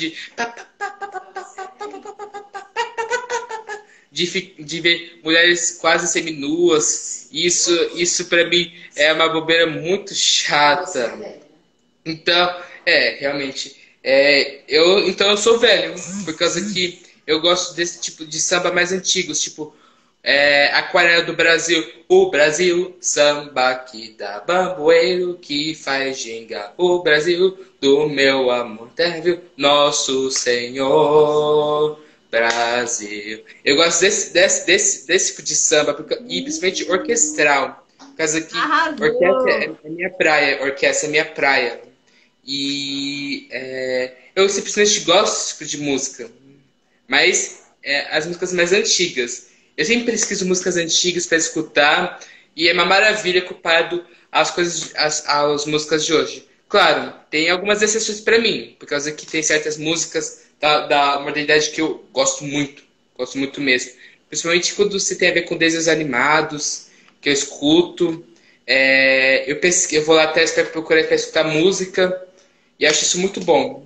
de ver mulheres quase seminuas. Isso para mim é uma bobeira muito chata. Então, realmente. Então eu sou velho, por causa que eu gosto desse tipo de samba mais antigos, tipo Aquarela do Brasil. O Brasil, samba que dá bamboeiro, que faz ginga. O Brasil do meu amor térvio, nosso Senhor Brasil. Eu gosto desse tipo de samba, e principalmente orquestral, por causa que orquestra é minha praia. E eu simplesmente gosto desse tipo de música, mas as músicas mais antigas. Eu sempre pesquiso músicas antigas para escutar e é uma maravilha comparado às músicas de hoje. Claro, tem algumas exceções para mim, por causa que tem certas músicas da modernidade que eu gosto muito. Gosto muito mesmo. Principalmente quando você tem a ver com desenhos animados, que eu escuto. Eu vou lá até para procurar para escutar música e acho isso muito bom.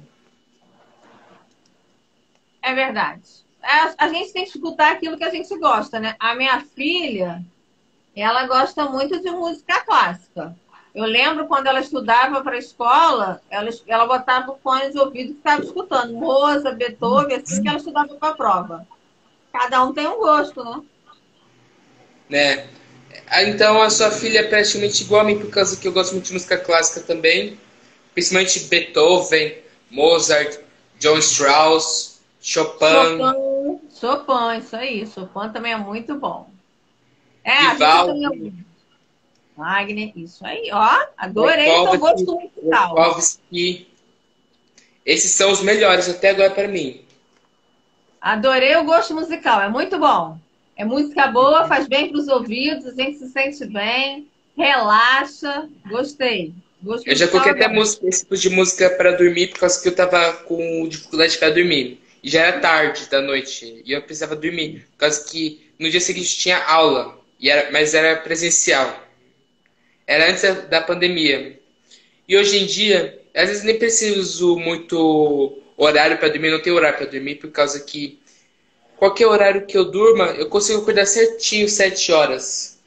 É verdade. A gente tem que escutar aquilo que a gente gosta, né? A minha filha, ela gosta muito de música clássica. Eu lembro quando ela estudava para a escola, ela botava o fone de ouvido e ficava escutando Mozart, Beethoven, assim que ela estudava para a prova. Cada um tem um gosto, né? Né? Então a sua filha é praticamente igual a mim, por causa que eu gosto muito de música clássica também. Principalmente Beethoven, Mozart, John Strauss, Chopin. Chopin, isso aí. Chopin também é muito bom. A gente também Vivaldi, Wagner, isso aí, ó. Adorei seu gosto musical. Tchaikovsky. Esses são os melhores até agora para mim. Adorei o gosto musical, é muito bom. É música boa, faz bem para os ouvidos, a gente se sente bem, relaxa. Gostei. Eu já coloquei até esse tipo de música para dormir, por causa que eu tava com dificuldade para dormir. E já era tarde da noite, e eu precisava dormir, por causa que no dia seguinte tinha aula, mas era presencial. Era antes da pandemia. E hoje em dia, às vezes nem preciso muito horário para dormir, não tenho horário para dormir, por causa que qualquer horário que eu durma, eu consigo acordar certinho 7 horas.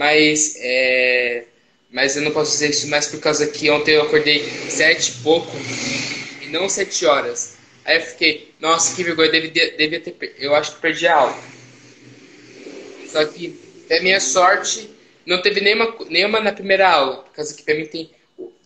Mas eu não posso dizer isso mais por causa que ontem eu acordei 7 e pouco e não 7 horas. Aí eu fiquei, nossa, que vergonha, devia ter, eu acho que perdi a aula. Só que, até minha sorte, não teve nenhuma na primeira aula, por causa que pra mim tem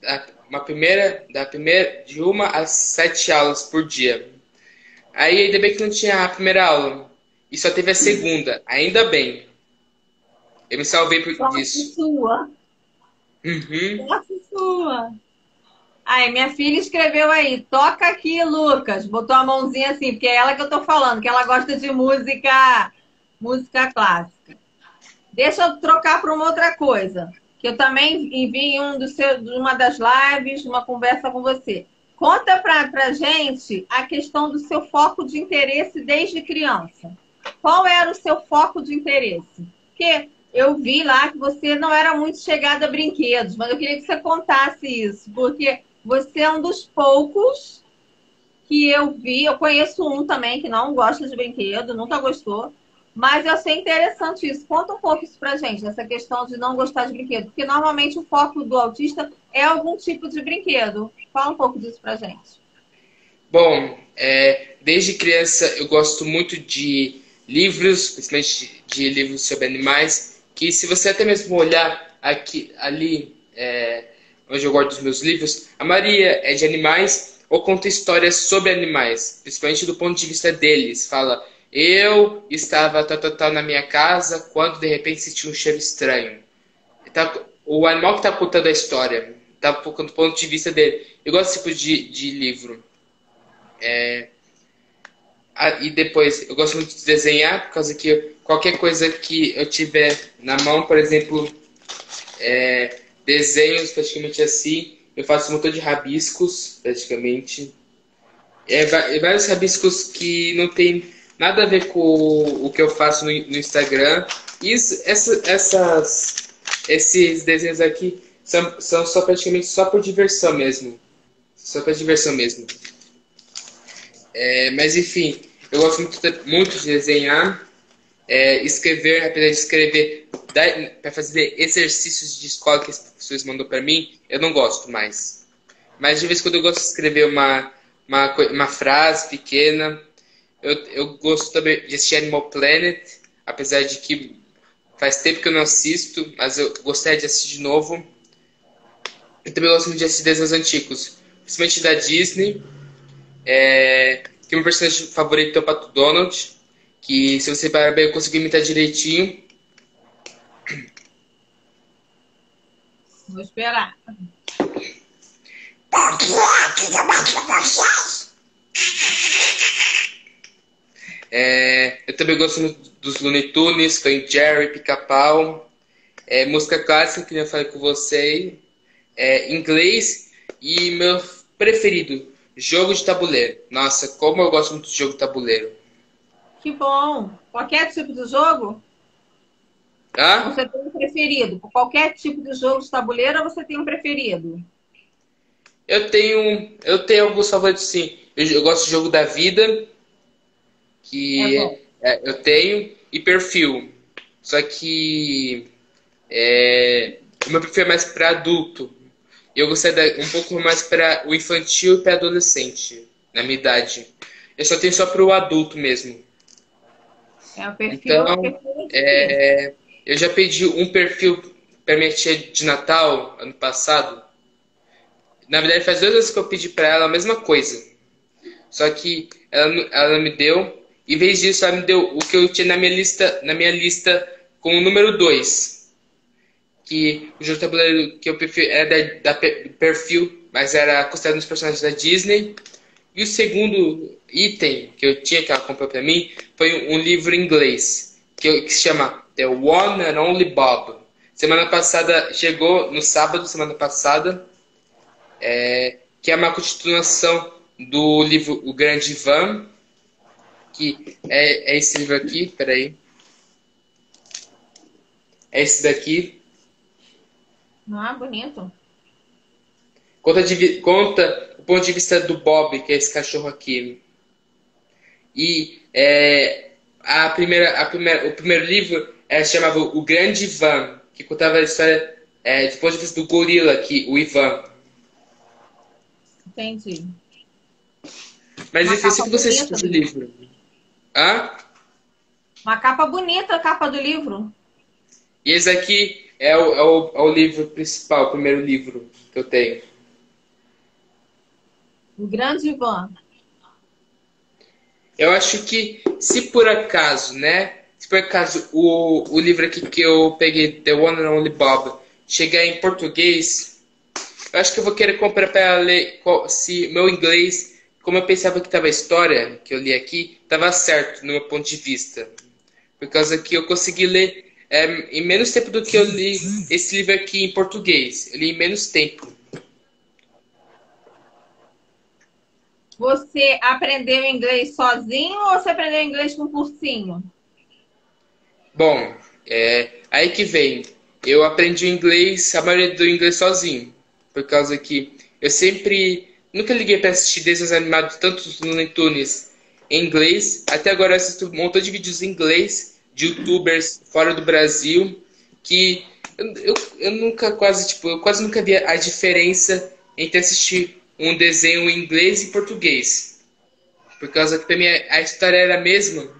de 1 às 7 aulas por dia. Aí ainda bem que não tinha a primeira aula. E só teve a segunda. Ainda bem. Eu me salvei por disso. Sua. Uhum. Sorte sua. Aí, minha filha escreveu aí, toca aqui, Lucas. Botou a mãozinha assim, porque é ela que eu tô falando, que ela gosta de música clássica. Deixa eu trocar para uma outra coisa, que eu também vi em uma das lives, uma conversa com você. Conta pra gente a questão do seu foco de interesse desde criança. Qual era o seu foco de interesse? Porque eu vi lá que você não era muito chegada a brinquedos, mas eu queria que você contasse isso, porque você é um dos poucos que eu vi. Eu conheço um também que não gosta de brinquedo, nunca gostou, mas eu achei interessante isso. Conta um pouco isso pra gente, essa questão de não gostar de brinquedo, porque normalmente o foco do autista é algum tipo de brinquedo. Fala um pouco disso pra gente. Bom, desde criança eu gosto muito de livros, principalmente de livros sobre animais, que se você até mesmo olhar ali, onde eu guardo os meus livros, a maioria é de animais ou conta histórias sobre animais, principalmente do ponto de vista deles. Fala, eu estava tal na minha casa quando de repente senti um cheiro estranho. O animal que está contando a história, está colocando do ponto de vista dele. Eu gosto desse tipo de livro. E depois, eu gosto muito de desenhar, por causa que qualquer coisa que eu tiver na mão, por exemplo, desenhos praticamente assim, eu faço um montão de rabiscos, praticamente. Vários rabiscos que não tem nada a ver com o que eu faço no Instagram. E esses desenhos aqui são só praticamente só por diversão mesmo. Só por diversão mesmo. Mas enfim, eu gosto muito de desenhar, escrever, apesar de escrever para fazer exercícios de escola que as professores mandam para mim, eu não gosto mais. Mas de vez em quando eu gosto de escrever uma frase pequena. Eu gosto também de assistir Animal Planet, apesar de que faz tempo que eu não assisto, mas eu gostaria de assistir de novo. Eu também gosto muito de assistir desenhos antigos, principalmente da Disney. Que meu personagem favorito é o Pato Donald, que se você parar bem eu consegui imitar direitinho. Vou esperar. Eu também gosto muito dos Looney Tunes, Tom e Jerry, Pica-Pau. Música clássica, que eu falei com você. Inglês. E meu preferido, jogo de tabuleiro. Nossa, como eu gosto muito de jogo de tabuleiro. Que bom. Qualquer tipo de jogo? Ah? Você tem um preferido? Por qualquer tipo de jogo de tabuleiro, ou você tem um preferido? Eu tenho alguns favoritos, sim. Eu gosto de jogo da vida, É que bom. eu tenho, e perfil. Só que o meu perfil é mais para adulto. Eu gostaria um pouco mais para o infantil e para adolescente, na minha idade. Eu só tenho só para o adulto mesmo. O Então, perfil é difícil. eu já pedi um perfil para minha tia de Natal, ano passado. Na verdade, faz 2 anos que eu pedi para ela a mesma coisa. Só que ela me deu, em vez disso, ela me deu o que eu tinha na minha lista com o número 2, que o jogo de tabuleiro que eu prefiro era do perfil, mas era considerado um dos personagens da Disney. E o segundo item que eu tinha, que ela comprou para mim, foi um livro em inglês, que se chama The One and Only Bob. Semana passada, chegou no sábado, semana passada, que é uma continuação do livro O Grande Ivan, que é esse livro aqui, peraí. É esse daqui. Não é bonito? Conta o ponto de vista do Bob, que é esse cachorro aqui. E o primeiro livro se chamava O Grande Ivan, que contava a história do ponto de vista do gorila, o Ivan. Entendi. Mas Uma enfim, eu sei capa que você bonita assistiu do esse livro. livro. Hã? Uma capa bonita, a capa do livro. E esse aqui é o livro principal, o primeiro livro que eu tenho. O Grande Ivan. Eu acho que, se por acaso, né? Se por acaso o livro aqui que eu peguei, The One and Only Bob, chegar em português, eu acho que eu vou querer comprar para ler se meu inglês, como eu pensava que estava a história que eu li aqui, estava certo no meu ponto de vista. Por causa que eu consegui ler em menos tempo do que eu li esse livro aqui em português. Eu li em menos tempo. Você aprendeu inglês sozinho ou você aprendeu inglês com cursinho? Bom, aí que vem. Eu aprendi o inglês, a maioria do inglês sozinho. Por causa que eu sempre. Nunca liguei para assistir desenhos animados, tanto no Looney Tunes em inglês. Até agora eu assisto um montão de vídeos em inglês, de YouTubers fora do Brasil, que eu nunca quase, tipo, eu quase nunca via a diferença entre assistir um desenho em inglês e português. Por causa que pra mim a história era a mesma.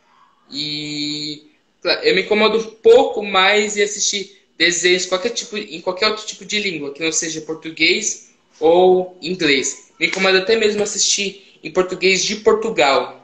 E claro, eu me incomodo um pouco mais em assistir desenhos em qualquer outro tipo de língua, que não seja português ou inglês. Me incomoda até mesmo assistir em português de Portugal.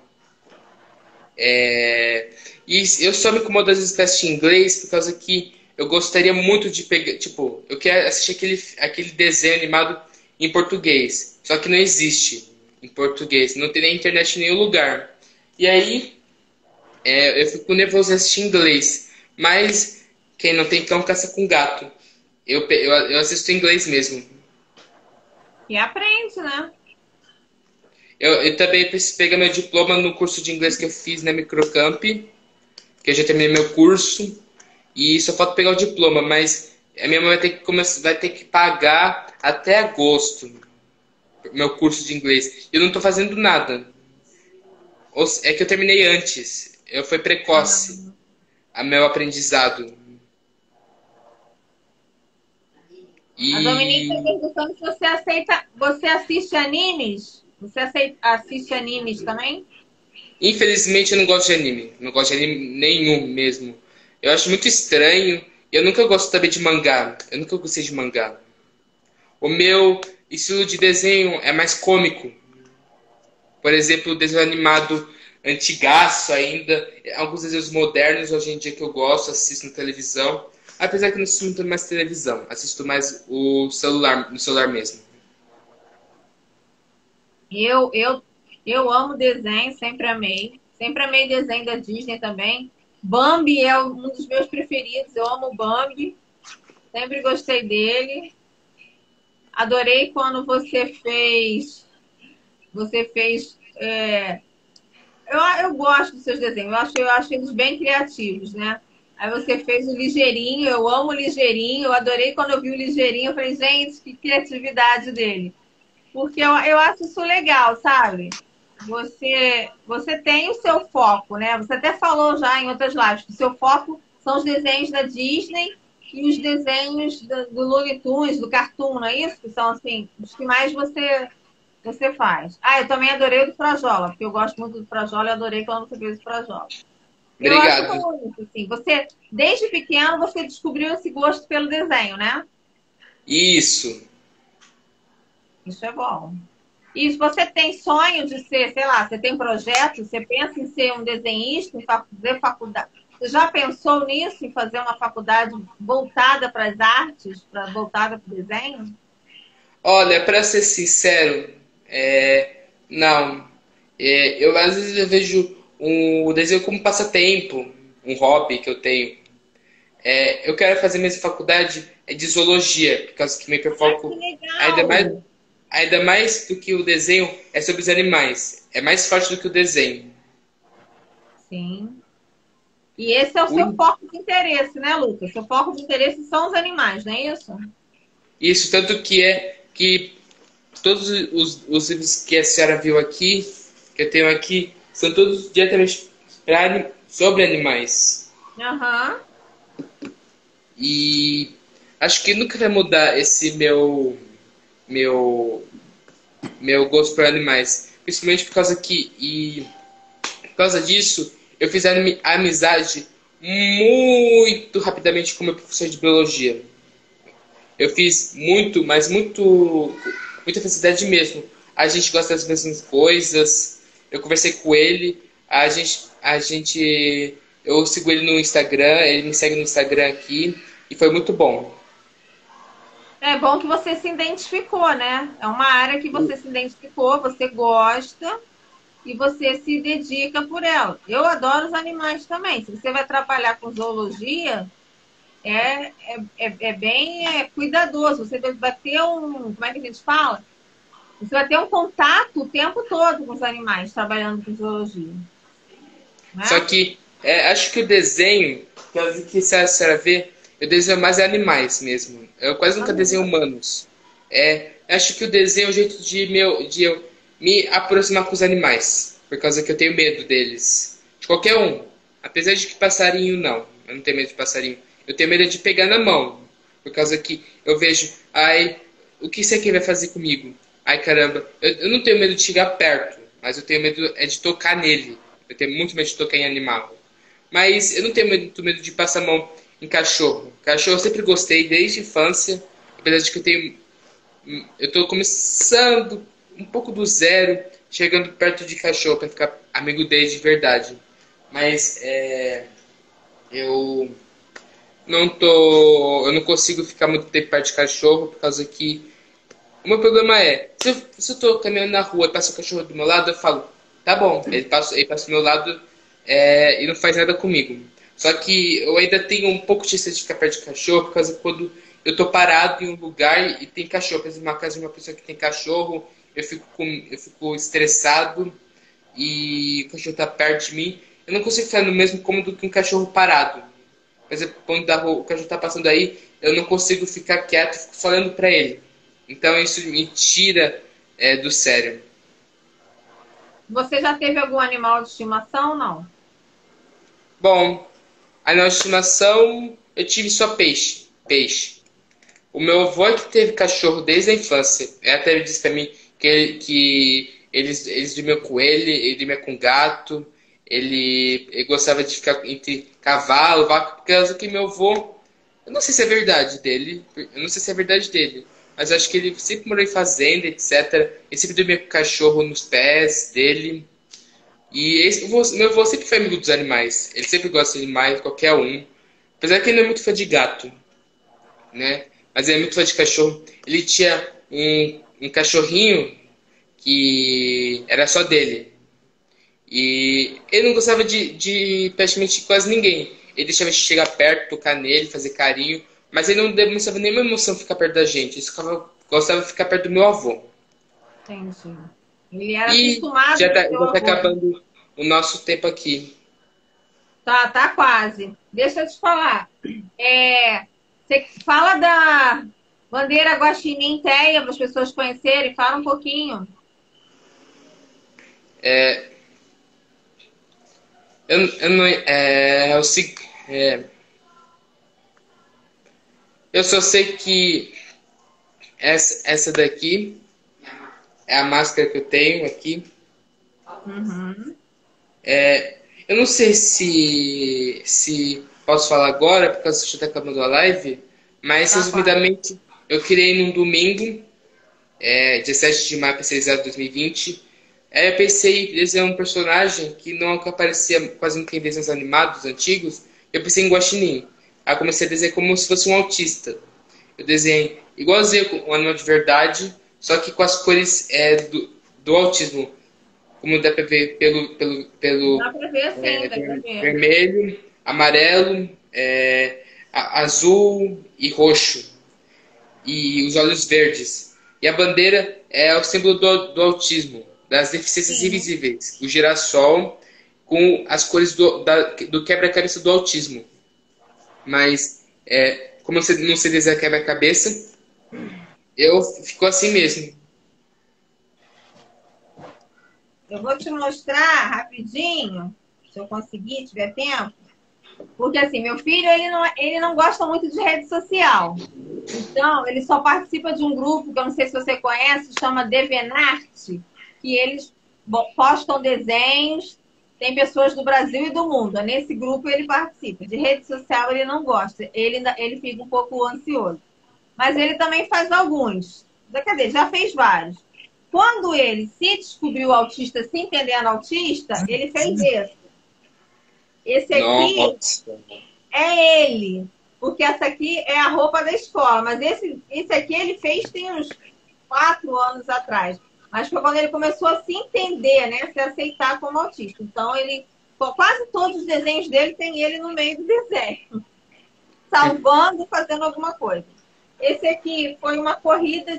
E eu só me incomodo às vezes para assistir em inglês por causa que eu gostaria muito de pegar, tipo, eu quero assistir aquele desenho animado em português, só que não existe em português, não tem nem internet em nenhum lugar. E aí eu fico nervoso em assistir em inglês. Mas quem não tem cão caça com gato. Eu assisto em inglês mesmo. E aprende, né? Eu também preciso pegar meu diploma no curso de inglês que eu fiz na Microcamp, que eu já terminei meu curso. E só falta pegar o diploma, mas a minha mãe vai ter que pagar até agosto meu curso de inglês. Eu não estou fazendo nada. É que eu terminei antes. Eu fui precoce Ah, a meu aprendizado. a Dominique está E perguntando se você assiste animes? Assiste animes também? infelizmente eu não gosto de anime. Não gosto de anime nenhum mesmo. Eu acho muito estranho. Eu nunca gosto também de mangá. Eu nunca gostei de mangá. O meu estilo de desenho é mais cômico. Por exemplo, o desenho animado antigaço ainda. Alguns desenhos modernos hoje em dia que eu gosto, assisto na televisão. Apesar que eu não assisto muito mais televisão. Assisto mais o celular, no celular mesmo. Eu, eu, eu amo desenho, sempre amei. Sempre amei desenho da Disney também. Bambi é um dos meus preferidos. Eu amo o Bambi. Sempre gostei dele. Adorei quando você fez eu gosto dos seus desenhos, eu acho eles bem criativos, né? Aí você fez o Ligeirinho, eu amo o Ligeirinho, eu adorei quando eu vi o Ligeirinho, eu falei, gente, que criatividade dele. Porque eu acho isso legal, sabe? Você tem o seu foco, né? Você até falou já em outras lives que o seu foco são os desenhos da Disney e os desenhos do Looney Tunes, do Cartoon, não é isso? Que são, assim, os que mais você faz. Ah, eu também adorei o do Frajola, porque eu gosto muito do Frajola e adorei quando você fez o Frajola. Eu acho Obrigado. bom isso, assim. Você, desde pequeno, você descobriu esse gosto pelo desenho, né? Isso. Isso é bom. E se você tem sonho de ser, sei lá, você tem projeto, você pensa em ser um desenhista, em fazer faculdade. Você já pensou nisso, em fazer uma faculdade voltada para as artes, voltada para o desenho? Olha, para ser sincero, não. Eu às vezes eu vejo o desenho como passatempo, um hobby que eu tenho. Eu quero fazer minha faculdade de zoologia, por causa que meu Ah, que foco ainda mais, legal! ainda mais do que o desenho é sobre os animais. É mais forte do que o desenho. Sim. E esse é o seu O- foco de interesse, né, Lucas? Seu foco de interesse são os animais, não é isso? Isso, tanto que é que todos os livros que a senhora viu aqui, que eu tenho aqui, são todos diretamente sobre animais. Aham. E acho que nunca vai mudar esse meu meu gosto por animais, principalmente por causa disso eu fiz amizade muito rapidamente com meu professor de biologia. Eu fiz muito, mas muita felicidade mesmo. A gente gosta das mesmas coisas. Eu conversei com ele. Eu sigo ele no Instagram. Ele me segue no Instagram aqui e foi muito bom. É bom que você se identificou, né? É uma área que você se identificou, você gosta e você se dedica por ela. Eu adoro os animais também. Se você vai trabalhar com zoologia, é bem cuidadoso. Você vai ter um, como é que a gente fala? Você vai ter um contato o tempo todo com os animais, trabalhando com zoologia. Só Né? que acho que o desenho, que se a senhora vê, eu desenho mais animais mesmo. Eu quase nunca desenho humanos. Acho que o desenho é um jeito de eu me aproximar com os animais. Por causa que eu tenho medo deles. De qualquer um. Apesar de que passarinho não. Eu não tenho medo de passarinho. Eu tenho medo de pegar na mão. Por causa que eu vejo, ai, o que isso aqui vai fazer comigo? Ai, caramba. Eu não tenho medo de chegar perto. Mas eu tenho medo de tocar nele. Eu tenho muito medo de tocar em animal. Mas eu não tenho muito medo de passar a mão em cachorro. Cachorro eu sempre gostei desde a infância. Apesar de que eu tô começando um pouco do zero, chegando perto de cachorro para ficar amigo dele de verdade. Mas eu eu não consigo ficar muito tempo perto de cachorro por causa que o meu problema é, se eu tô caminhando na rua e passa o cachorro do meu lado, eu falo, tá bom, ele passa do meu lado e não faz nada comigo. Só que eu ainda tenho um pouco de receio de ficar perto de cachorro, por causa que quando eu tô parado em um lugar e tem cachorro, por exemplo, uma casa de uma pessoa que tem cachorro, eu fico estressado e o cachorro tá perto de mim. Eu não consigo ficar no mesmo cômodo que um cachorro parado. Por exemplo, quando o cachorro tá passando aí, eu não consigo ficar quieto, fico só olhando pra ele. Então isso me tira do sério. Você já teve algum animal de estimação? Não. Bom, a nossa estimação, eu tive só peixe. Peixe. O meu avô é que teve cachorro desde a infância. Ele até disse pra mim que eles dormiam com ele dormia com gato. Ele gostava de ficar entre cavalo, vaca, por causa que meu avô. Eu não sei se é verdade dele. Eu não sei se é verdade dele. Mas acho que ele sempre morou em fazenda, etc. Ele sempre dormia com o cachorro nos pés dele. E meu avô sempre foi amigo dos animais. Ele sempre gosta de animais, qualquer um. Apesar que ele não é muito fã de gato, né? Mas ele é muito fã de cachorro. Ele tinha um cachorrinho que era só dele. E ele não gostava de praticamente quase ninguém. Ele deixava a gente chegar perto, tocar nele, fazer carinho. Mas ele não demonstrava nenhuma emoção ficar perto da gente. Gostava de ficar perto do meu avô. Entendi. Ele era E acostumado com o seu já tá avô. acabando. o nosso tempo aqui. Tá quase. Deixa eu te falar. Você fala da bandeira Guaxinim-Teia para as pessoas conhecerem. Fala um pouquinho. Eu não, eu só sei que essa daqui é a máscara que eu tenho aqui. Uhum. Eu não sei se posso falar agora, porque já está acabando a live, mas resumidamente eu criei num domingo, dia 7 de maio, de 2020. Aí eu pensei em desenhar um personagem que não aparecia quase nunca em desenhos animados antigos. Eu pensei em Guaxinim. Aí eu comecei a desenhar como se fosse um autista. Eu desenhei igualzinho um animal de verdade, só que com as cores do autismo. Como dá para ver Dá para ver, sim, dá pra ver. vermelho, amarelo, azul e roxo. E os olhos verdes. E a bandeira é o símbolo do autismo, das deficiências invisíveis. O girassol com as cores do quebra-cabeça do autismo. Mas, como eu não sei desenhar quebra-cabeça, ficou assim mesmo. Eu vou te mostrar rapidinho, se eu conseguir, tiver tempo. Porque, assim, meu filho, ele não gosta muito de rede social. Então, ele só participa de um grupo, que eu não sei se você conhece, chama Devenarte, que eles postam desenhos, tem pessoas do Brasil e do mundo. Nesse grupo ele participa. De rede social ele não gosta, ele fica um pouco ansioso. Mas ele também faz alguns. Cadê? Já fez vários. Quando ele se descobriu autista, se entendendo autista, ele fez esse. Esse aqui é ele. Porque essa aqui é a roupa da escola. Mas esse aqui ele fez tem uns 4 anos atrás. Mas foi quando ele começou a se entender, né? Se aceitar como autista. Então, quase todos os desenhos dele tem ele no meio do desenho. Salvando, fazendo alguma coisa. Esse aqui foi uma corrida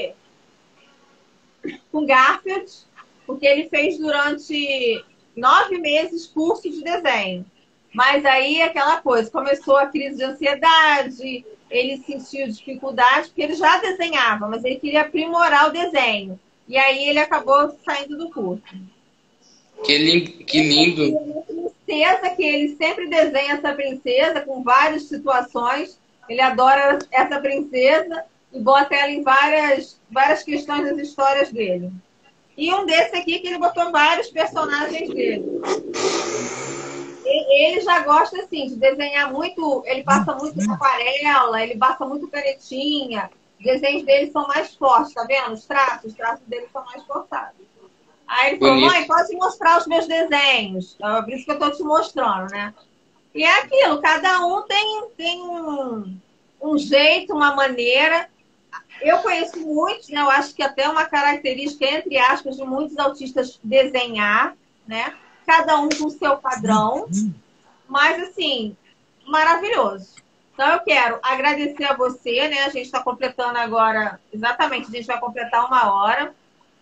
com Garfield, porque ele fez durante 9 meses curso de desenho. Mas aí aquela coisa, começou a crise de ansiedade, ele sentiu dificuldade, porque ele já desenhava, mas ele queria aprimorar o desenho. E aí ele acabou saindo do curso. Que lindo. Uma princesa, que ele sempre desenha essa princesa com várias situações. Ele adora essa princesa e bota ela em várias questões das histórias dele. E um desse aqui que ele botou vários personagens dele. Ele já gosta, assim, de desenhar muito, ele passa muito aquarela, ele passa muito canetinha. Os desenhos dele são mais fortes, tá vendo? Os traços dele são mais forçados. Aí ele falou, mãe, pode mostrar os meus desenhos. Por isso que eu tô te mostrando, né? E é aquilo, cada um tem um jeito, uma maneira. Eu conheço muitos, né? Eu acho que até uma característica, entre aspas, de muitos autistas desenhar, né? Cada um com o seu padrão. Mas, assim, maravilhoso. Então, eu quero agradecer a você, né? A gente está completando agora, exatamente, a gente vai completar 1 hora.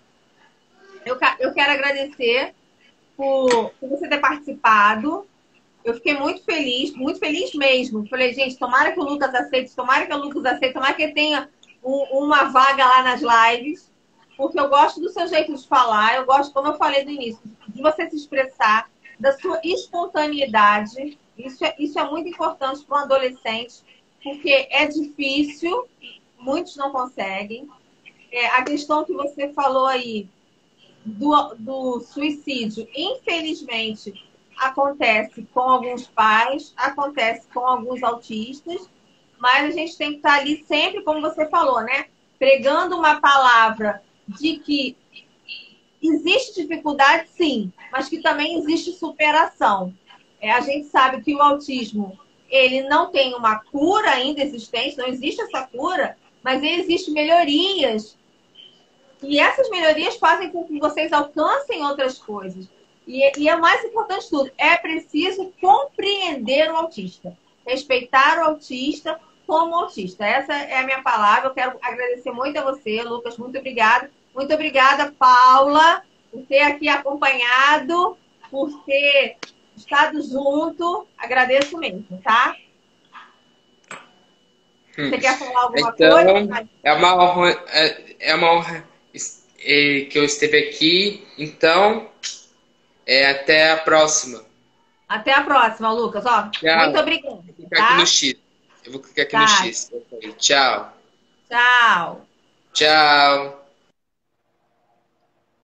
Eu quero agradecer por você ter participado. Eu fiquei muito feliz mesmo. Falei, gente, tomara que o Lucas aceite, tomara que ele tenha uma vaga lá nas lives, porque eu gosto do seu jeito de falar, eu gosto, como eu falei no início, de você se expressar, da sua espontaneidade. Isso é muito importante para um adolescente, porque é difícil, muitos não conseguem. A questão que você falou aí do suicídio, infelizmente, acontece com alguns pais, acontece com alguns autistas, mas a gente tem que estar ali sempre, como você falou, né? Pregando uma palavra de que existe dificuldade, sim, mas que também existe superação. A gente sabe que o autismo, ele não tem uma cura ainda existente, não existe essa cura, mas existem melhorias. E essas melhorias fazem com que vocês alcancem outras coisas. E é o mais importante de tudo, é preciso compreender o autista. Respeitar o autista como autista. Essa é a minha palavra. Eu quero agradecer muito a você, Lucas. Muito obrigada. Muito obrigada, Paula, por ter aqui acompanhado por ter estado junto. Agradeço mesmo, tá? Você quer falar alguma coisa? É uma honra que eu esteve aqui. Então, até a próxima. Até a próxima, Lucas. Ó, Tchau. muito obrigada. Vou clicar aqui no X. Eu vou clicar aqui no X. Tchau. Tchau. Tchau.